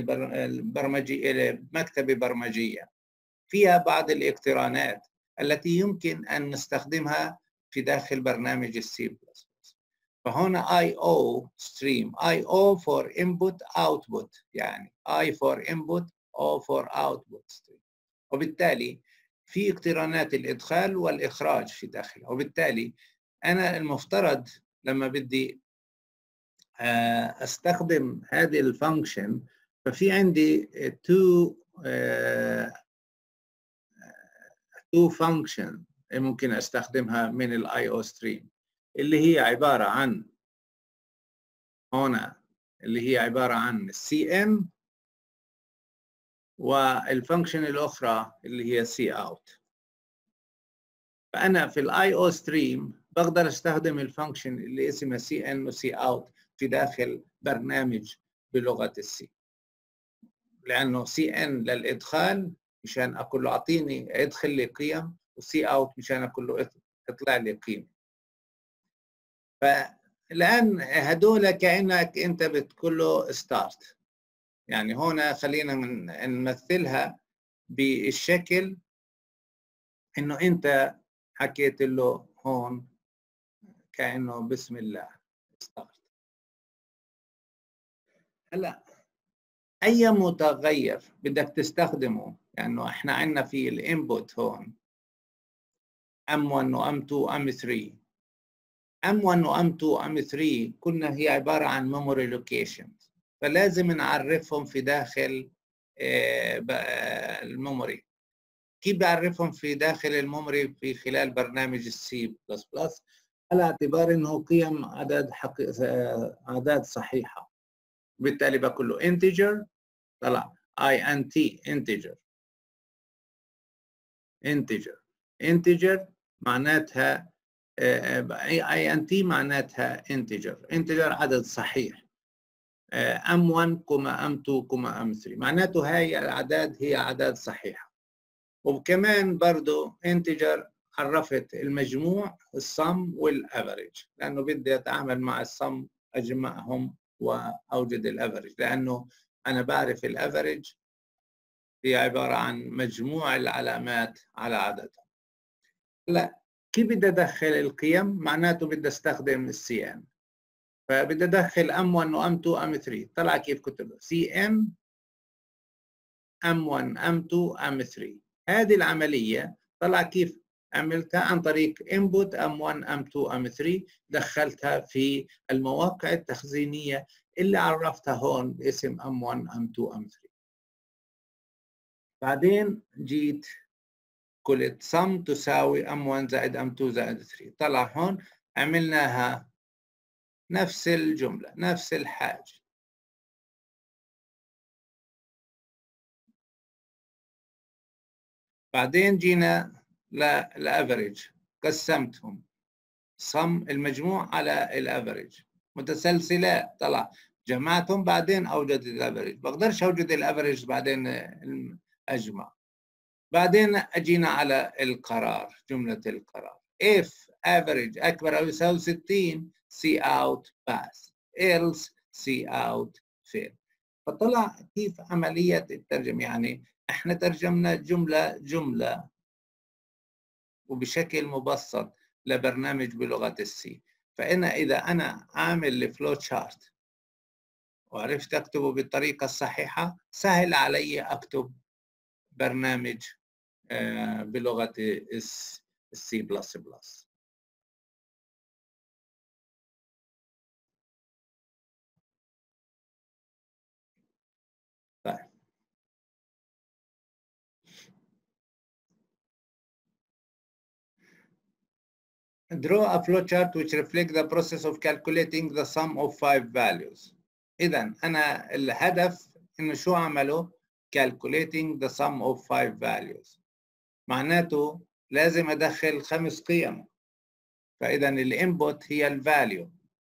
مكتبة برمجية فيها بعض الاقترانات التي يمكن أن نستخدمها في داخل برنامج السي بلس. فهنا IO stream، IO for input output، يعني I for input O for output stream. وبالتالي في اقترانات الإدخال والإخراج في داخلها. وبالتالي أنا المفترض لما بدي أستخدم هذه الفانكشن، ففي عندي two function ممكن أستخدمها من ال IO stream، اللي هي عبارة عن هنا اللي هي عبارة عن CN، والفانكشن الأخرى اللي هي cout. فأنا في ال IO stream بقدر أستخدم الفانكشن اللي اسمها CN و cout في داخل برنامج بلغة السي، لأنه CN للإدخال مشان أقول له أعطيني ادخل لي قيم، و cout مشان أقول له اطلع لي قيمة. فالآن هدول كأنك أنت بتقول له start. يعني هنا خلينا نمثلها بالشكل إنه أنت حكيت له هون كأنه بسم الله start. هلا أي متغير بدك تستخدمه، لأنه يعني إحنا عندنا في الانبوت هون M1 و M2 و M3. M1 و M2 و M3 كلها هي عبارة عن memory locations، فلازم نعرفهم في داخل الميموري. كيف بعرفهم في داخل الميموري في خلال برنامج السي بلس بلس؟ على اعتبار انه قيم اعداد صحيحه، بالتالي بقول له integer، طلع int integer معناتها int معناتها integer عدد صحيح، m1 m2 m3 معناته هاي الاعداد هي اعداد صحيحه. وكمان برضه integer عرفت المجموع الصم والافريج، لانه بدي اتعامل مع الصم اجمعهم واوجد الافريج، لانه انا بعرف الافريج هي عباره عن مجموع العلامات على عددهم. لا، كيف بدي ادخل القيم؟ معناته بدي استخدم السي ان، فبدي ادخل ام1 وام2 ام3. طلع كيف كتب سي ان ام1 ام2 ام3. هذه العمليه طلع كيف عملتها؟ عن طريق input M1 M2 M3، دخلتها في المواقع التخزينية اللي عرفتها هون باسم M1 M2 M3. بعدين جيت قلت sum تساوي M1 زائد M2 زائد 3. طلع هون عملناها نفس الجملة، نفس الحاجة. بعدين جينا للأفريج، قسمتهم صم المجموع على الافريج متسلسلات، طلع جمعتهم بعدين اوجد الافريج. بقدرش اوجد الافريج بعدين اجمع. بعدين اجينا على القرار، جمله القرار if average اكبر او يساوي 60 see out pass else see out fail. فطلع كيف عمليه الترجمه، يعني احنا ترجمنا جمله جمله وبشكل مبسط لبرنامج بلغة السي. فأنا إذا أنا عامل الفلو تشارت وعرفت أكتبه بالطريقة الصحيحة، سهل علي أكتب برنامج بلغة السي بلس بلس. طيب، draw a flowchart which reflects the process of calculating the sum of 5 values. إذا أنا الهدف إنه شو عمله؟ calculating the sum of 5 values. معناته لازم أدخل 5 قيم. فإذا الانبوت هي الفاليو.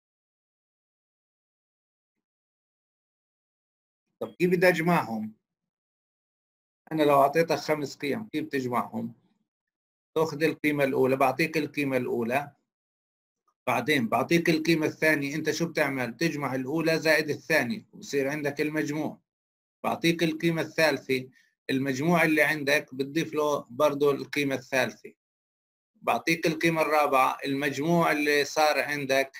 طب كيف بدي أجمعهم؟ أنا لو أعطيتك 5 قيم كيف تجمعهم؟ تأخذ القيمة الأولى، بعطيك القيمة الأولى، بعدين بعطيك القيمة الثانية، أنت شو بتعمل؟ تجمع الأولى زائد الثانية وبصير عندك المجموع. بعطيك القيمة الثالثة، المجموع اللي عندك بتضيف له برضه القيمة الثالثة. بعطيك القيمة الرابعة، المجموع اللي صار عندك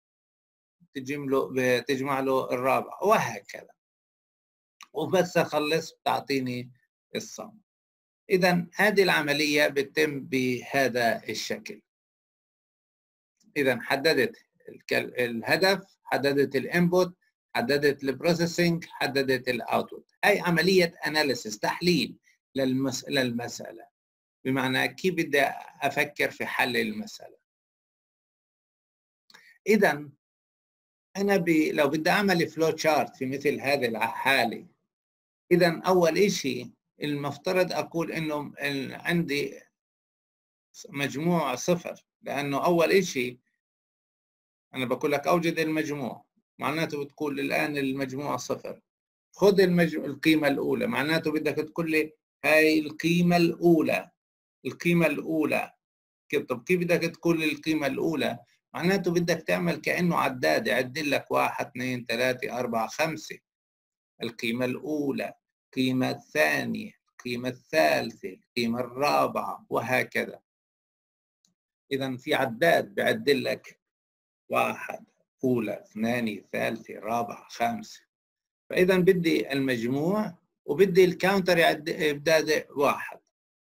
تجمع له الرابعة، وهكذا. وبس أخلص بتعطيني الصم. إذا هذه العملية بتتم بهذا الشكل. إذا حددت الهدف، حددت الانبوت، حددت البروسيسنج، حددت الاوتبوت. هي عملية اناليسيس، تحليل للمسألة، بمعنى كيف بدي أفكر في حل المسألة. إذا أنا لو بدي أعمل فلو تشارت في مثل هذه الحالة، إذا أول شيء المفترض أقول إنه عندي مجموع صفر، لأنه أول شيء أنا بقول لك أوجد المجموع، معناته بتقول الآن المجموع صفر. خذ القيمة الأولى، معناته بدك تقول لي هاي القيمة الأولى. القيمة الأولى طب كيف بدك تقول القيمة الأولى؟ معناته بدك تعمل كأنه عداد، يعدل لك 1 2 3 4 5. القيمة الأولى، القيمة الثانية، القيمة الثالثة، القيمة الرابعة، وهكذا. إذا في عداد بيعدل لك 1 أولى 2 3 4 5. فإذا بدي المجموع وبدي الكاونتر يبدأ 1.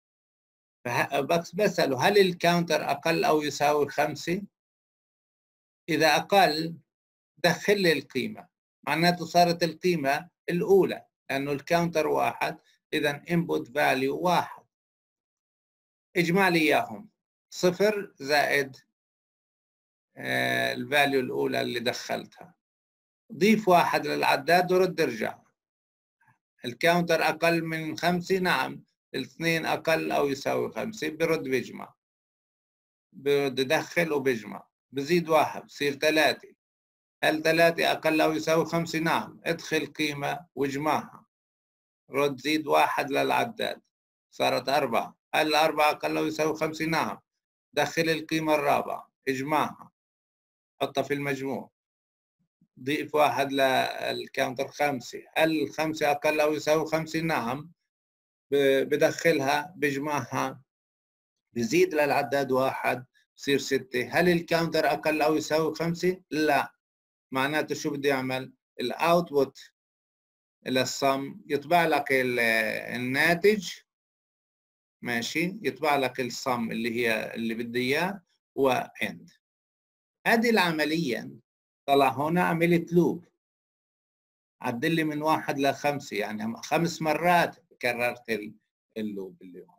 بس بسأله هل الكاونتر أقل أو يساوي 5؟ إذا أقل دخل لي القيمة، معناته صارت القيمة الأولى لأنه الكاونتر 1. إذا input value 1. اجمع لي إياهم 0 زائد الفاليو الأولى اللي دخلتها. ضيف 1 للعداد ورد ارجع. الكاونتر أقل من 5 نعم، 2 أقل أو يساوي 5 برد بيجمع، برد يدخل وبيجمع. بزيد 1 بصير 3. هل 3 أقل أو يساوي 5 نعم، ادخل قيمة واجمعها. رد زيد 1 للعداد صارت 4. هل 4 أقل أو يساوي 5 نعم، دخل القيمة الرابعة اجمعها حطها في المجموع. ضيف 1 للكاونتر 5. هل 5 أقل أو يساوي 5 نعم، بدخلها بجمعها. بزيد للعداد 1 بصير 6. هل الكاونتر أقل أو يساوي 5؟ لا. معناته شو بدي أعمل؟ الأوتبوت إلى الصم يطبع لك الناتج، ماشي، يطبع لك الصم اللي بدي إياه وإند. هذه العملية طلع هنا عملت لوب، عدل لي من 1 ل5، يعني 5 مرات كررت اللوب اللي هو.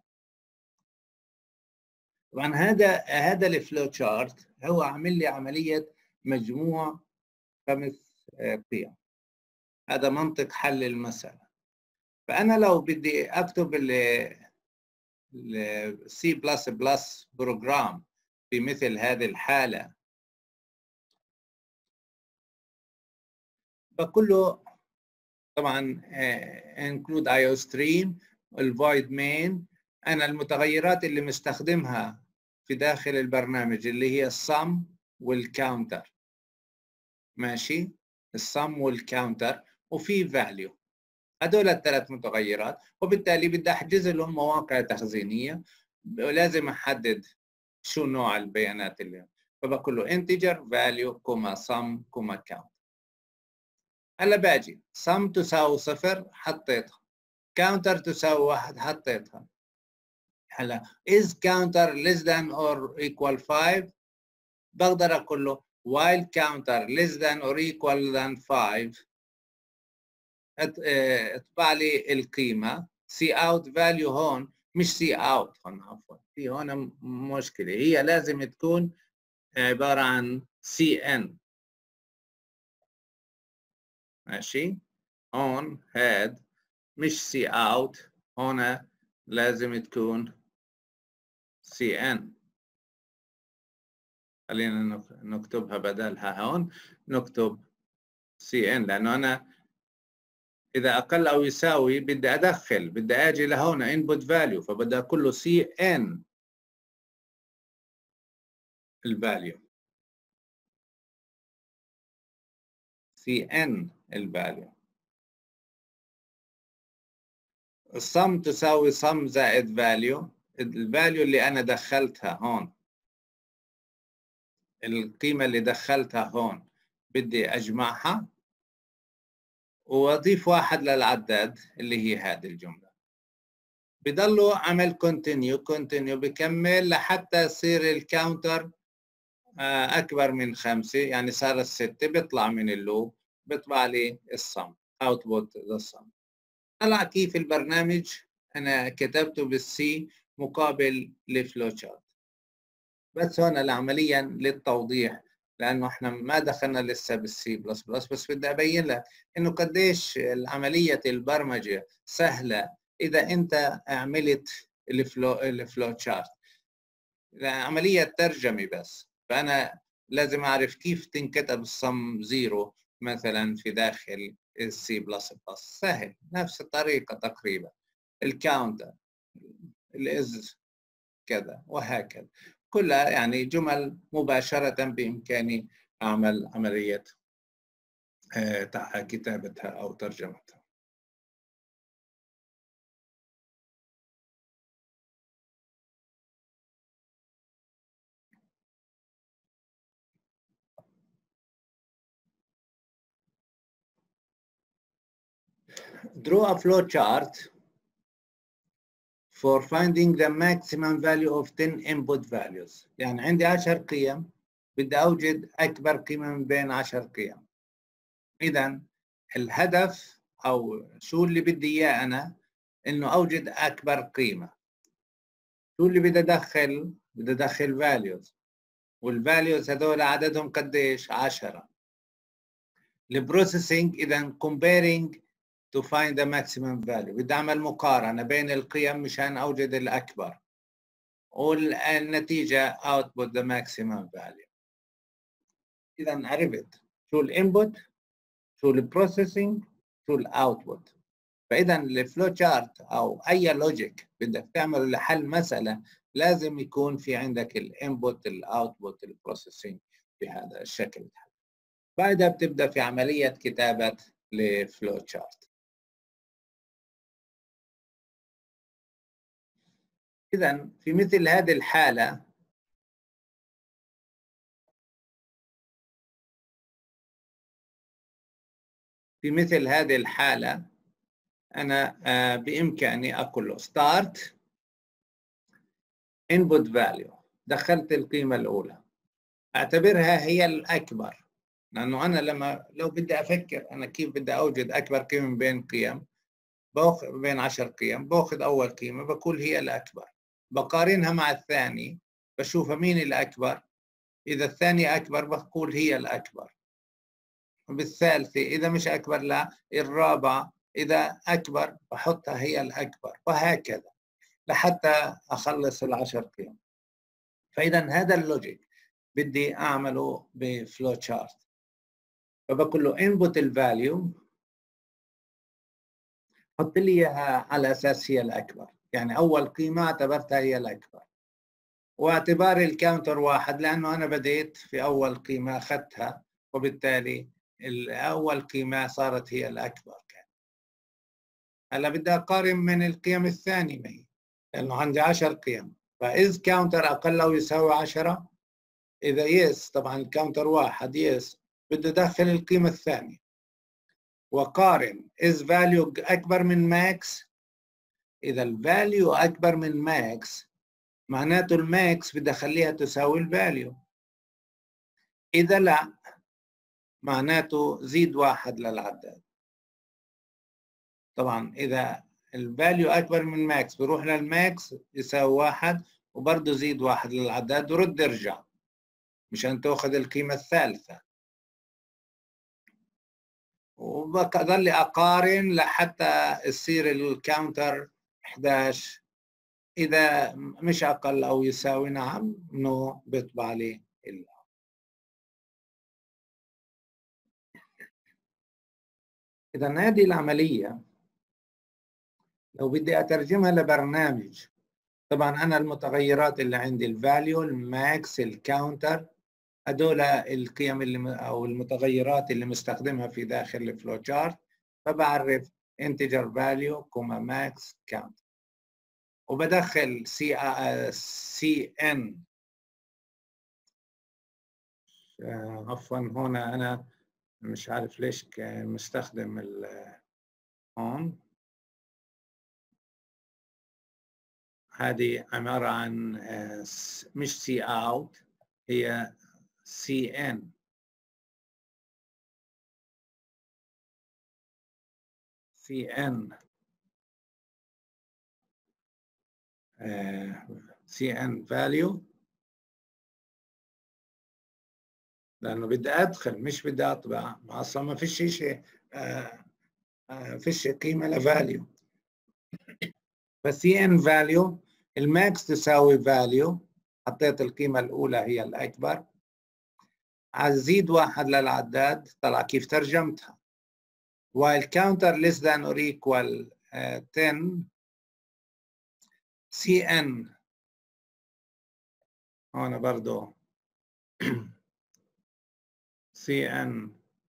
طبعا هذا الفلو تشارت هو عامل لي عمليه مجموع 5 قيم. هذا منطق حل المساله. فانا لو بدي اكتب السي بلس بلس بروجرام في مثل هذه الحاله، بقول له طبعا include IO stream الvoid main. انا المتغيرات اللي مستخدمها في داخل البرنامج اللي هي السم والكاونتر، ماشي، السم والكاونتر وفي فاليو. هدول الثلاث متغيرات، وبالتالي بدي احجز لهم مواقع تخزينيه، ولازم احدد شو نوع البيانات اللي، فبقول له integer value كوما sum كوما count. هلا باجي sum تساوي 0 حطيتها، counter تساوي 1 حطيتها. هلا is counter less than or equal 5، بقدر اقول له while counter less than or equal than 5 اطبع لي القيمه سي اوت فاليو. هون مش سي اوت، هون عفوا، في هون مشكله، هي لازم تكون عباره عن سي ان، ماشي. هون هاد مش سي اوت، هون لازم تكون سي ان. خلينا نكتبها بدلها، هون نكتب سي ان، لانه انا اذا اقل او يساوي بدي ادخل، بدي اجي لهون input value، فبدي اقول له سي ان الفاليو، سي ان الفاليو. الصم تساوي صم زائد فاليو، الفاليو اللي انا دخلتها هون، القيمه اللي دخلتها هون بدي اجمعها واضيف 1 للعداد اللي هي هذه الجمله. بضلوا عمل كونتينيو بكمل لحتى يصير الكاونتر اكبر من 5، يعني صار 6، بيطلع من اللوب، بيطلع لي الصم اوتبوت للصم. طلع كيف البرنامج انا كتبته بالسي مقابل لفلو تشارت. بس هون العمليا للتوضيح، لانه احنا ما دخلنا لسه بالسي بلس بلس، بس بدي ابين لك انه قديش عمليه البرمجه سهله اذا انت عملت الفلو تشارت. عمليه ترجمه بس، فانا لازم اعرف كيف تنكتب الصم زيرو مثلا في داخل السي بلس بلس. سهل، نفس الطريقه تقريبا. الكاونتر، الاز كذا وهكذا، كلها يعني جمل مباشرة بإمكاني أعمل عملية كتابتها أو ترجمتها. Draw a flow chart for finding the maximum value of 10 input values. يعني عندي 10 قيم، بدي أوجد أكبر قيمة من بين 10 قيم. إذا الهدف أو شو اللي بدي إياه أنا، إنه أوجد أكبر قيمة. شو اللي بدي أدخل؟ بدي أدخل values، والفاليوز هذول عددهم قديش؟ 10. البروسيسنج إذا comparing to find the maximum value، بدي أعمل مقارنة بين القيم مشان أوجد الأكبر، والنتيجة output the maximum value. إذا عرفت شو الانبوت، شو البروسيسنج، شو الاوتبوت. فإذا الفلو تشارت أو أي لوجيك بدك تعمله لحل مسألة لازم يكون في عندك الانبوت الاوتبوت البروسيسنج بهذا الشكل. بعدها بتبدأ في عملية كتابة الفلو تشارت. إذا في مثل هذه الحالة أنا بإمكاني أقول له start input value، دخلت القيمة الأولى، أعتبرها هي الأكبر، لأنه أنا لو بدي أفكر أنا كيف بدي أوجد أكبر قيمة بين قيم، بين 10 قيم، باخذ أول قيمة بقول هي الأكبر، بقارنها مع الثاني بشوفها مين الأكبر، إذا الثانية أكبر بقول هي الأكبر، بالثالثة إذا مش أكبر لا، الرابعة إذا أكبر بحطها هي الأكبر، وهكذا لحتى أخلص ال10 قيم. فإذا هذا اللوجيك بدي أعمله بفلو تشارت، فبقول له input الفاليو حط لي إياها على أساس هي الأكبر، يعني أول قيمة اعتبرتها هي الأكبر، واعتبار الكاونتر 1 لأنه أنا بديت في أول قيمة أخذتها، وبالتالي الأول قيمة صارت هي الأكبر. هلا بدي أقارن من القيم الثانية معي لأنه عندي 10 قيم، فإذ كاونتر أقل أو يساوي 10، إذا يس طبعا الكاونتر 1 يس بده أدخل القيمة الثانية، وقارن إذ فاليو أكبر من ماكس، إذا الفاليو أكبر من ماكس معناته الماكس بدي أخليها تساوي الفاليو، إذا لا معناته زيد 1 للعداد. طبعا إذا الفاليو أكبر من ماكس بروح للماكس يساوي 1 وبرضه زيد 1 للعداد ورد ارجع مشان تاخذ القيمة الثالثة، وبضل أقارن لحتى يصير الكاونتر 11، إذا مش أقل أو يساوي نعم نو بيطبع لي إذا هذه العملية لو بدي أترجمها لبرنامج، طبعا أنا المتغيرات اللي عندي الفاليو، الماكس، الكاونتر، هدول القيم أو المتغيرات اللي مستخدمها في داخل الفلو تشارت، فبعرف integer value كوما max count، وبدخل cn. عفوا هنا أنا مش عارف ليش مستخدم هون، هذه عبارة عن مش سي اوت، هي سي ان. سي ان value، لأنه بدي أدخل مش بدي أطبع، أصلا ما فيش شيء فيش قيمة لفاليو، بس سي ان فاليو الماكس تساوي فاليو، حطيت القيمة الأولى هي الأكبر، أزيد 1 للعداد، طلع كيف ترجمتها، while counter less than or equal 10 cn. هون برضو cn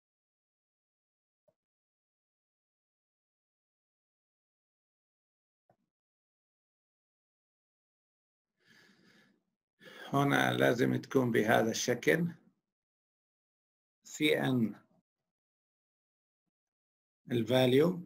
هنا لازم تكون بهذا الشكل، cn الفاليو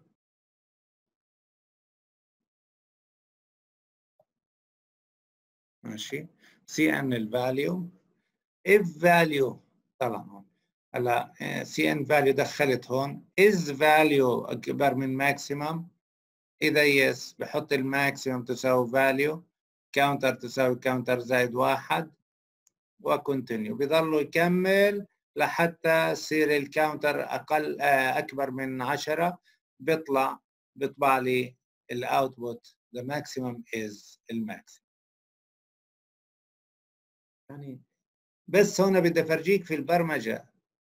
ماشي، cn الفاليو if value، طبعا هلا cn value دخلت هون is value اكبر من maximum، اذا yes بحط الماكسيمم تساوي value، counter تساوي counter زائد 1، وكونتينيو، بيضلوا يكمل لحتى يصير الكاونتر اكبر من 10، بيطبع لي الاوتبوت the maximum is الماكسيمم. يعني بس هنا بدي افرجيك في البرمجه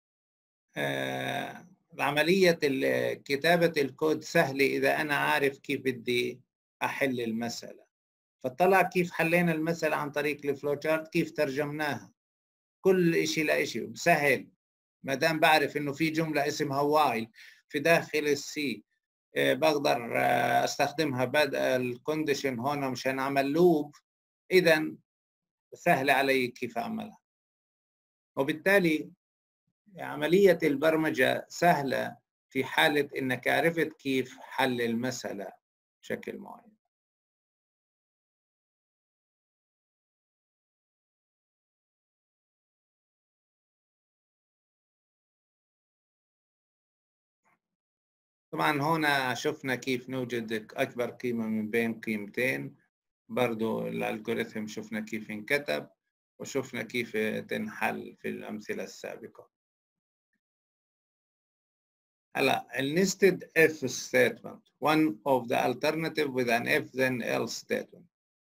عمليه كتابه الكود سهله اذا انا عارف كيف بدي احل المساله. فطلع كيف حلينا المساله عن طريق الفلو تشارت، كيف ترجمناها كل شيء لشيء سهل. ما دام بعرف انه في جمله اسمها وايل في داخل السي، بقدر استخدمها بدل الكونديشن هون مشان اعمل لوب، اذا سهل علي كيف اعملها. وبالتالي عمليه البرمجه سهله في حاله انك عرفت كيف حل المساله بشكل معين. طبعا هنا شفنا كيف نوجد أكبر قيمة من بين قيمتين، برضو الألغوريثم شفنا كيف انكتب، وشفنا كيف تنحل في الأمثلة السابقة. هلا nested if statement one of the alternative with an if then else statement،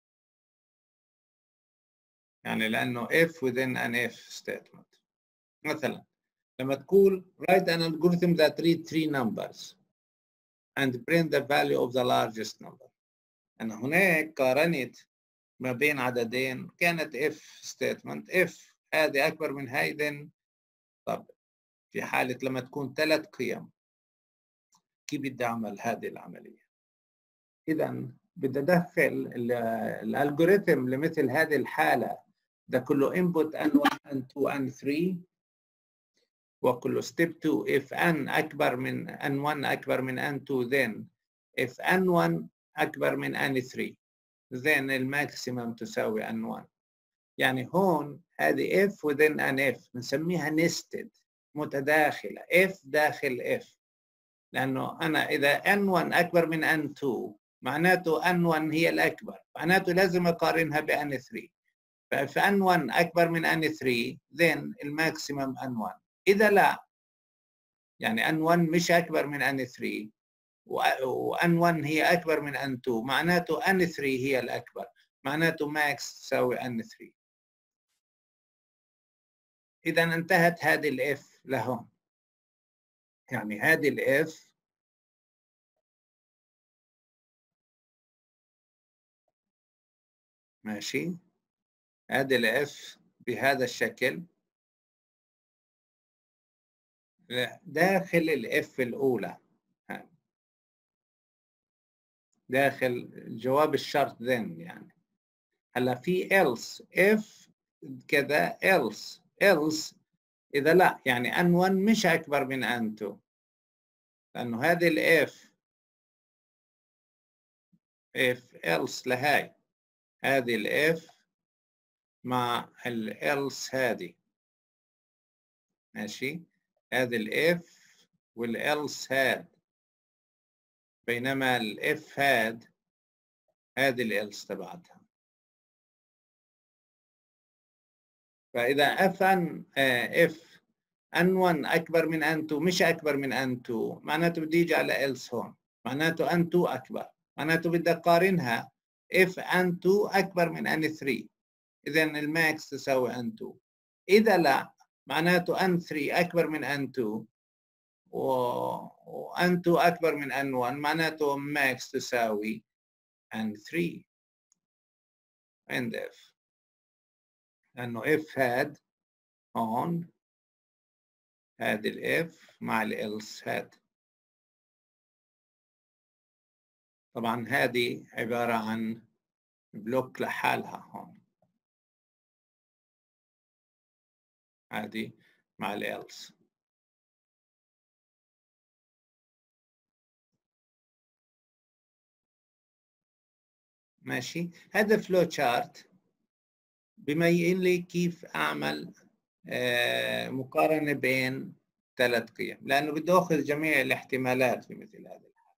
يعني لأنه if within an if statement. مثلا لما تقول write an algorithm that read 3 numbers and print the value of the largest number. أنا هناك قارنت ما بين عددين، كانت if statement، if هذه أكبر من هاي then. طب في حالة لما تكون 3 قيم كيف بدي أعمل هذه العملية؟ إذا بدي أدخل الألغوريثم لمثل هذه الحالة، ده كله input n1 n2 n3، وكله step 2 if n أكبر من n1 أكبر من n2 then if n1 أكبر من n3 then الماكسيمم تساوي n1. يعني هون هذه if within an if بنسميها nested، متداخلة، if داخل if. لأنه أنا إذا n1 أكبر من n2 معناته n1 هي الأكبر، معناته لازم أقارنها ب n3. فإذا n1 أكبر من n3 then الماكسيمم n1. إذا لا، يعني n1 مش أكبر من n3 و n1 هي أكبر من n2 معناته n3 هي الأكبر، معناته max تساوي n3. إذا انتهت هذه الإف لهون. يعني هذه الإف ماشي، هذه الإف بهذا الشكل داخل الإف الأولى، داخل جواب الشرط then. يعني هلا في else if كذا else إذا لا، يعني n1 مش أكبر من n2، لأنه هذه الإف if else لهاي، هذه الإف مع الelse هذه، ماشي، هذه الإف والelse هاد، بينما الإف هاد هذه الelse تبعتها. فإذا if n1 أكبر من n2 مش أكبر من n2 معناته بدي يجي على else هون، معناته n2 أكبر، معناته بدي أقارنها if n2 أكبر من n3 إذا الماكس تساوي n2. إذا لا، معناته n3 أكبر من n2 و n2 أكبر من n1 معناته max تساوي n3 and if، لأنه if هاد هون هذه الاف مع الالس هاد. طبعا هذه عبارة عن بلوك لحالها هون، هذه مع الالس. ماشي، هذا فلو تشارت بيبين لي كيف اعمل مقارنة بين 3 قيم، لأنه بدي أخذ جميع الاحتمالات في مثل هذا الحال.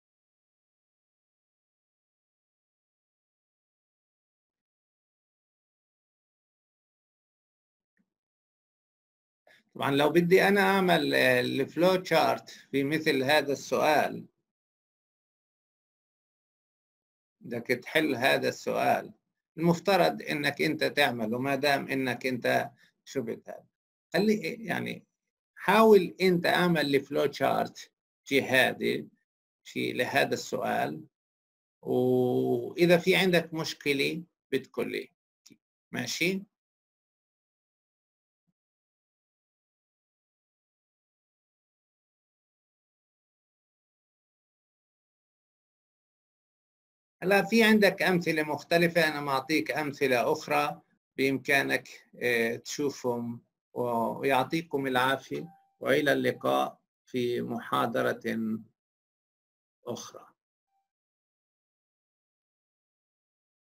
طبعا لو بدي أنا أعمل الفلو تشارت في مثل هذا السؤال، بدك تحل هذا السؤال، المفترض إنك أنت تعمله ما دام إنك أنت شفت هذا. خلي يعني حاول أنت أعمل الفلو تشارت لهذا السؤال، وإذا في عندك مشكلة بتقول لي. ماشي؟ هلا في عندك أمثلة مختلفة، أنا معطيك أمثلة أخرى بإمكانك تشوفهم، ويعطيكم العافية، وإلى اللقاء في محاضرة أخرى.